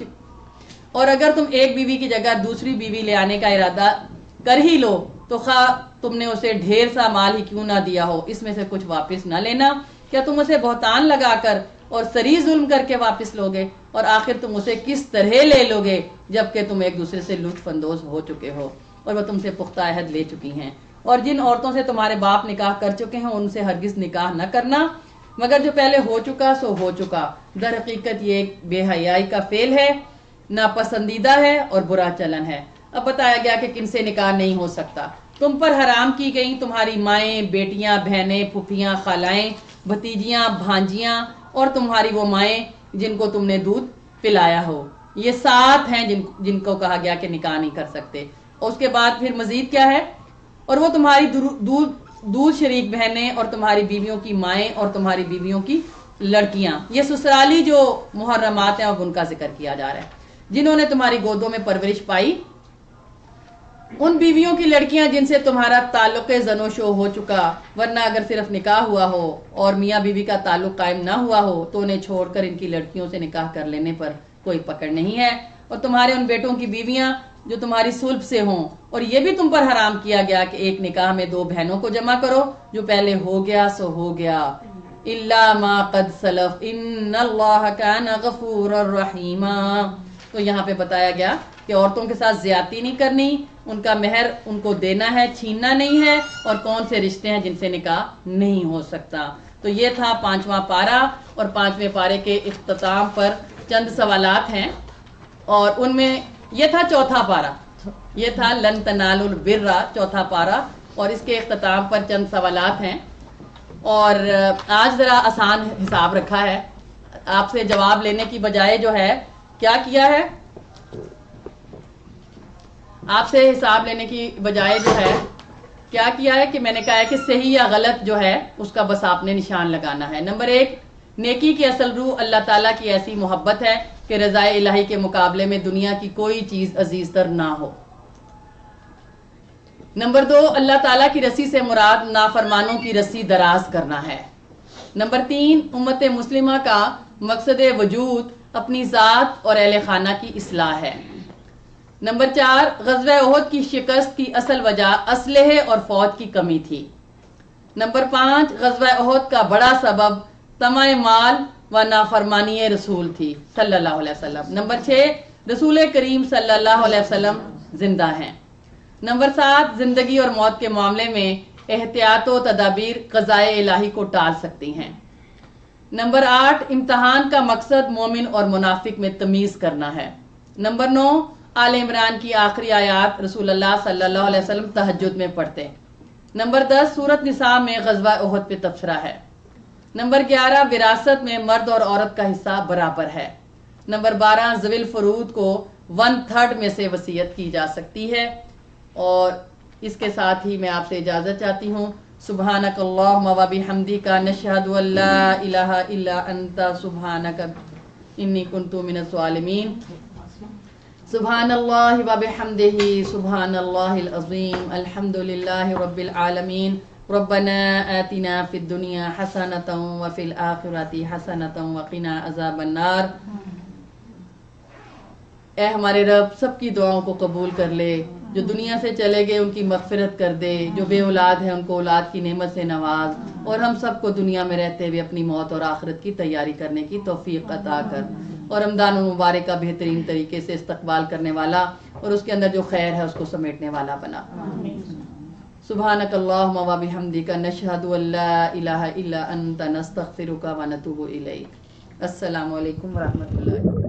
دوسری بیوی لے آنے کا ارادہ کر ہی لو تو خواہ تم نے اسے ڈھیر سا مال ہی کیوں نہ دیا ہو، اس میں سے کچھ واپس نہ لینا۔ کیا تم اسے بہتان لگا کر اور سری ظلم کر کے واپس لوگے، اور آخر تم اسے کس طرح لے لوگے جبکہ تم ایک دوسرے سے لطف اندوز ہو چکے ہو اور وہ تم سے پختہ عہد لے چکی ہیں۔ اور جن عورتوں سے تمہارے باپ نکاح کر چکے ہیں ان سے ہرگز نکاح نہ کرنا، مگر جو پہلے ہو چکا سو ہو چکا، در حقیقت یہ ایک بے حیائی کا فعل ہے، ناپسندیدہ ہے اور برا چلن ہے۔ اب بتایا گیا کہ کن سے نکاح نہیں ہو سکتا۔ تم پر حرام کی گئیں تمہاری مائیں، بیٹیاں، بہنیں، پھوپھیاں، خالائیں، بھتیجیاں، بھانجیاں، اور تمہاری وہ مائیں جن کو تم نے دودھ پلایا ہو، یہ 7 ہیں جن کو کہا گیا کہ نکاح نہیں کر سکتے۔ اور اس کے بعد پھر مزید کیا ہے، اور وہ تمہاری دودھ شریک بہنیں اور تمہاری بیویوں کی مائیں اور تمہاری بیویوں کی لڑکیاں، یہ سسرالی جو محرمات ہیں اب ان کا ذکر کیا جا رہا ہے، جنہوں نے تمہاری گودوں میں پرورش پائی، ان بیویوں کی لڑکیاں جن سے تمہارا تعلق زن و شو ہو چکا، ورنہ اگر صرف نکاح ہوا ہو اور میاں بیوی کا تعلق قائم نہ ہوا ہو تو انہیں چھوڑ کر ان کی لڑکیوں سے نکاح کر لینے پر کوئی پکڑ نہیں ہے۔ اور تمہارے ان بیٹوں کی بیویاں جو تمہاری صلب سے ہوں، اور یہ بھی تم پر حرام کیا گیا کہ ایک نکاح میں 2 بہنوں کو جمع کرو، جو پہلے ہو گیا سو ہو گیا، الا ما قد سلف ان اللہ کان غفورا رحیما۔ تو یہاں پہ بتایا گیا کہ عورتوں کے ساتھ زیادتی نہیں کرنی، ان کا مہر ان کو دینا ہے، چھیننا نہیں ہے، اور کون سے رشتے ہیں جن سے نکاح نہیں ہو سکتا۔ تو یہ تھا 5واں پارہ، اور 5ویں پارے کے اختتام پر چند سوالات ہیں، اور ان میں یہ تھا چوتھا پارہ، یہ تھا لن تنالوا البر، چوتھا پارہ، اور اس کے اختتام پر چند سوالات ہیں، اور آج ذرا آسان حساب رکھا ہے، آپ سے جواب لینے کی بجائے جو ہے کیا کیا ہے؟ آپ سے حساب لینے کی بجائے جو ہے کیا کیا ہے کہ میں نے کہا ہے کہ صحیح یا غلط جو ہے اس کا بس آپ نے نشان لگانا ہے۔ نمبر 1، نیکی کی اصل روح اللہ تعالیٰ کی ایسی محبت ہے کہ رضا الہی کے مقابلے میں دنیا کی کوئی چیز عزیز تر نہ ہو۔ نمبر 2، اللہ تعالیٰ کی رسی سے مراد نافرمانوں کی رسی دراز کرنا ہے۔ نمبر 3، امت مسلمہ کا مقصد وجود اپنی ذات اور اہل خانہ کی اصلاح ہے۔ نمبر 4، غزوہ احد کی شکست کی اصل وجہ اسلحے اور فوج کی کمی تھی۔ نمبر 5، غزوہ احد کا بڑا سبب طمع مال و نافرمانی رسول تھی صلی اللہ علیہ وسلم۔ نمبر 6، رسول کریم صلی اللہ علیہ وسلم زندہ ہیں۔ نمبر 7، زندگی اور موت کے معاملے میں احتیاط و تدابیر قضائے الہی کو ٹال سکتی ہیں۔ نمبر 8، امتحان کا مقصد مومن اور منافق میں تمیز کرنا ہے۔ نمبر 9، آل عمران کی آخری آیات رسول اللہ صلی اللہ علیہ وسلم تہجد میں پڑھتے۔ نمبر 10، سورۃ نساء میں غزوہ احد پہ تبصرہ ہے۔ نمبر 11، وراثت میں مرد اور عورت کا حصہ برابر ہے۔ نمبر 12، ذوی الفروض کو 1/3 میں سے وصیت کی جا سکتی ہے۔ اور اس کے ساتھ ہی میں آپ سے اجازت چاہتی ہوں۔ سبحانک اللہم و بحمدک نشہد ان لا الہ الا انت سبحانک انی کنت من الظالمین۔ سبحان اللہ و بحمدہ سبحان اللہ العظیم الحمد للہ رب العالمین ربنا آتنا فی الدنیا حسنۃ وفی الآخرۃ حسنۃ وقنا عذاب النار۔ اے ہمارے رب سب کی دعاؤں کو قبول کر لے، جو دنیا سے چلے گئے ان کی مغفرت کر دے، جو بے اولاد ہیں ان کو اولاد کی نعمت سے نواز، اور ہم سب کو دنیا میں رہتے ہوئے اپنی موت اور آخرت کی تیاری کرنے کی توفیق عطا کر، اور رمضان المبارک کا بہترین طریقے سے استقبال کرنے والا اور اس کے اندر جو خیر ہے اس کو سمیٹنے والا بنا۔ سبحانک اللہم و بحمدک نشہد ان لا الہ الا انت نستغفرک و نتوب الیک۔ السلام علیکم ورحمۃ اللہ۔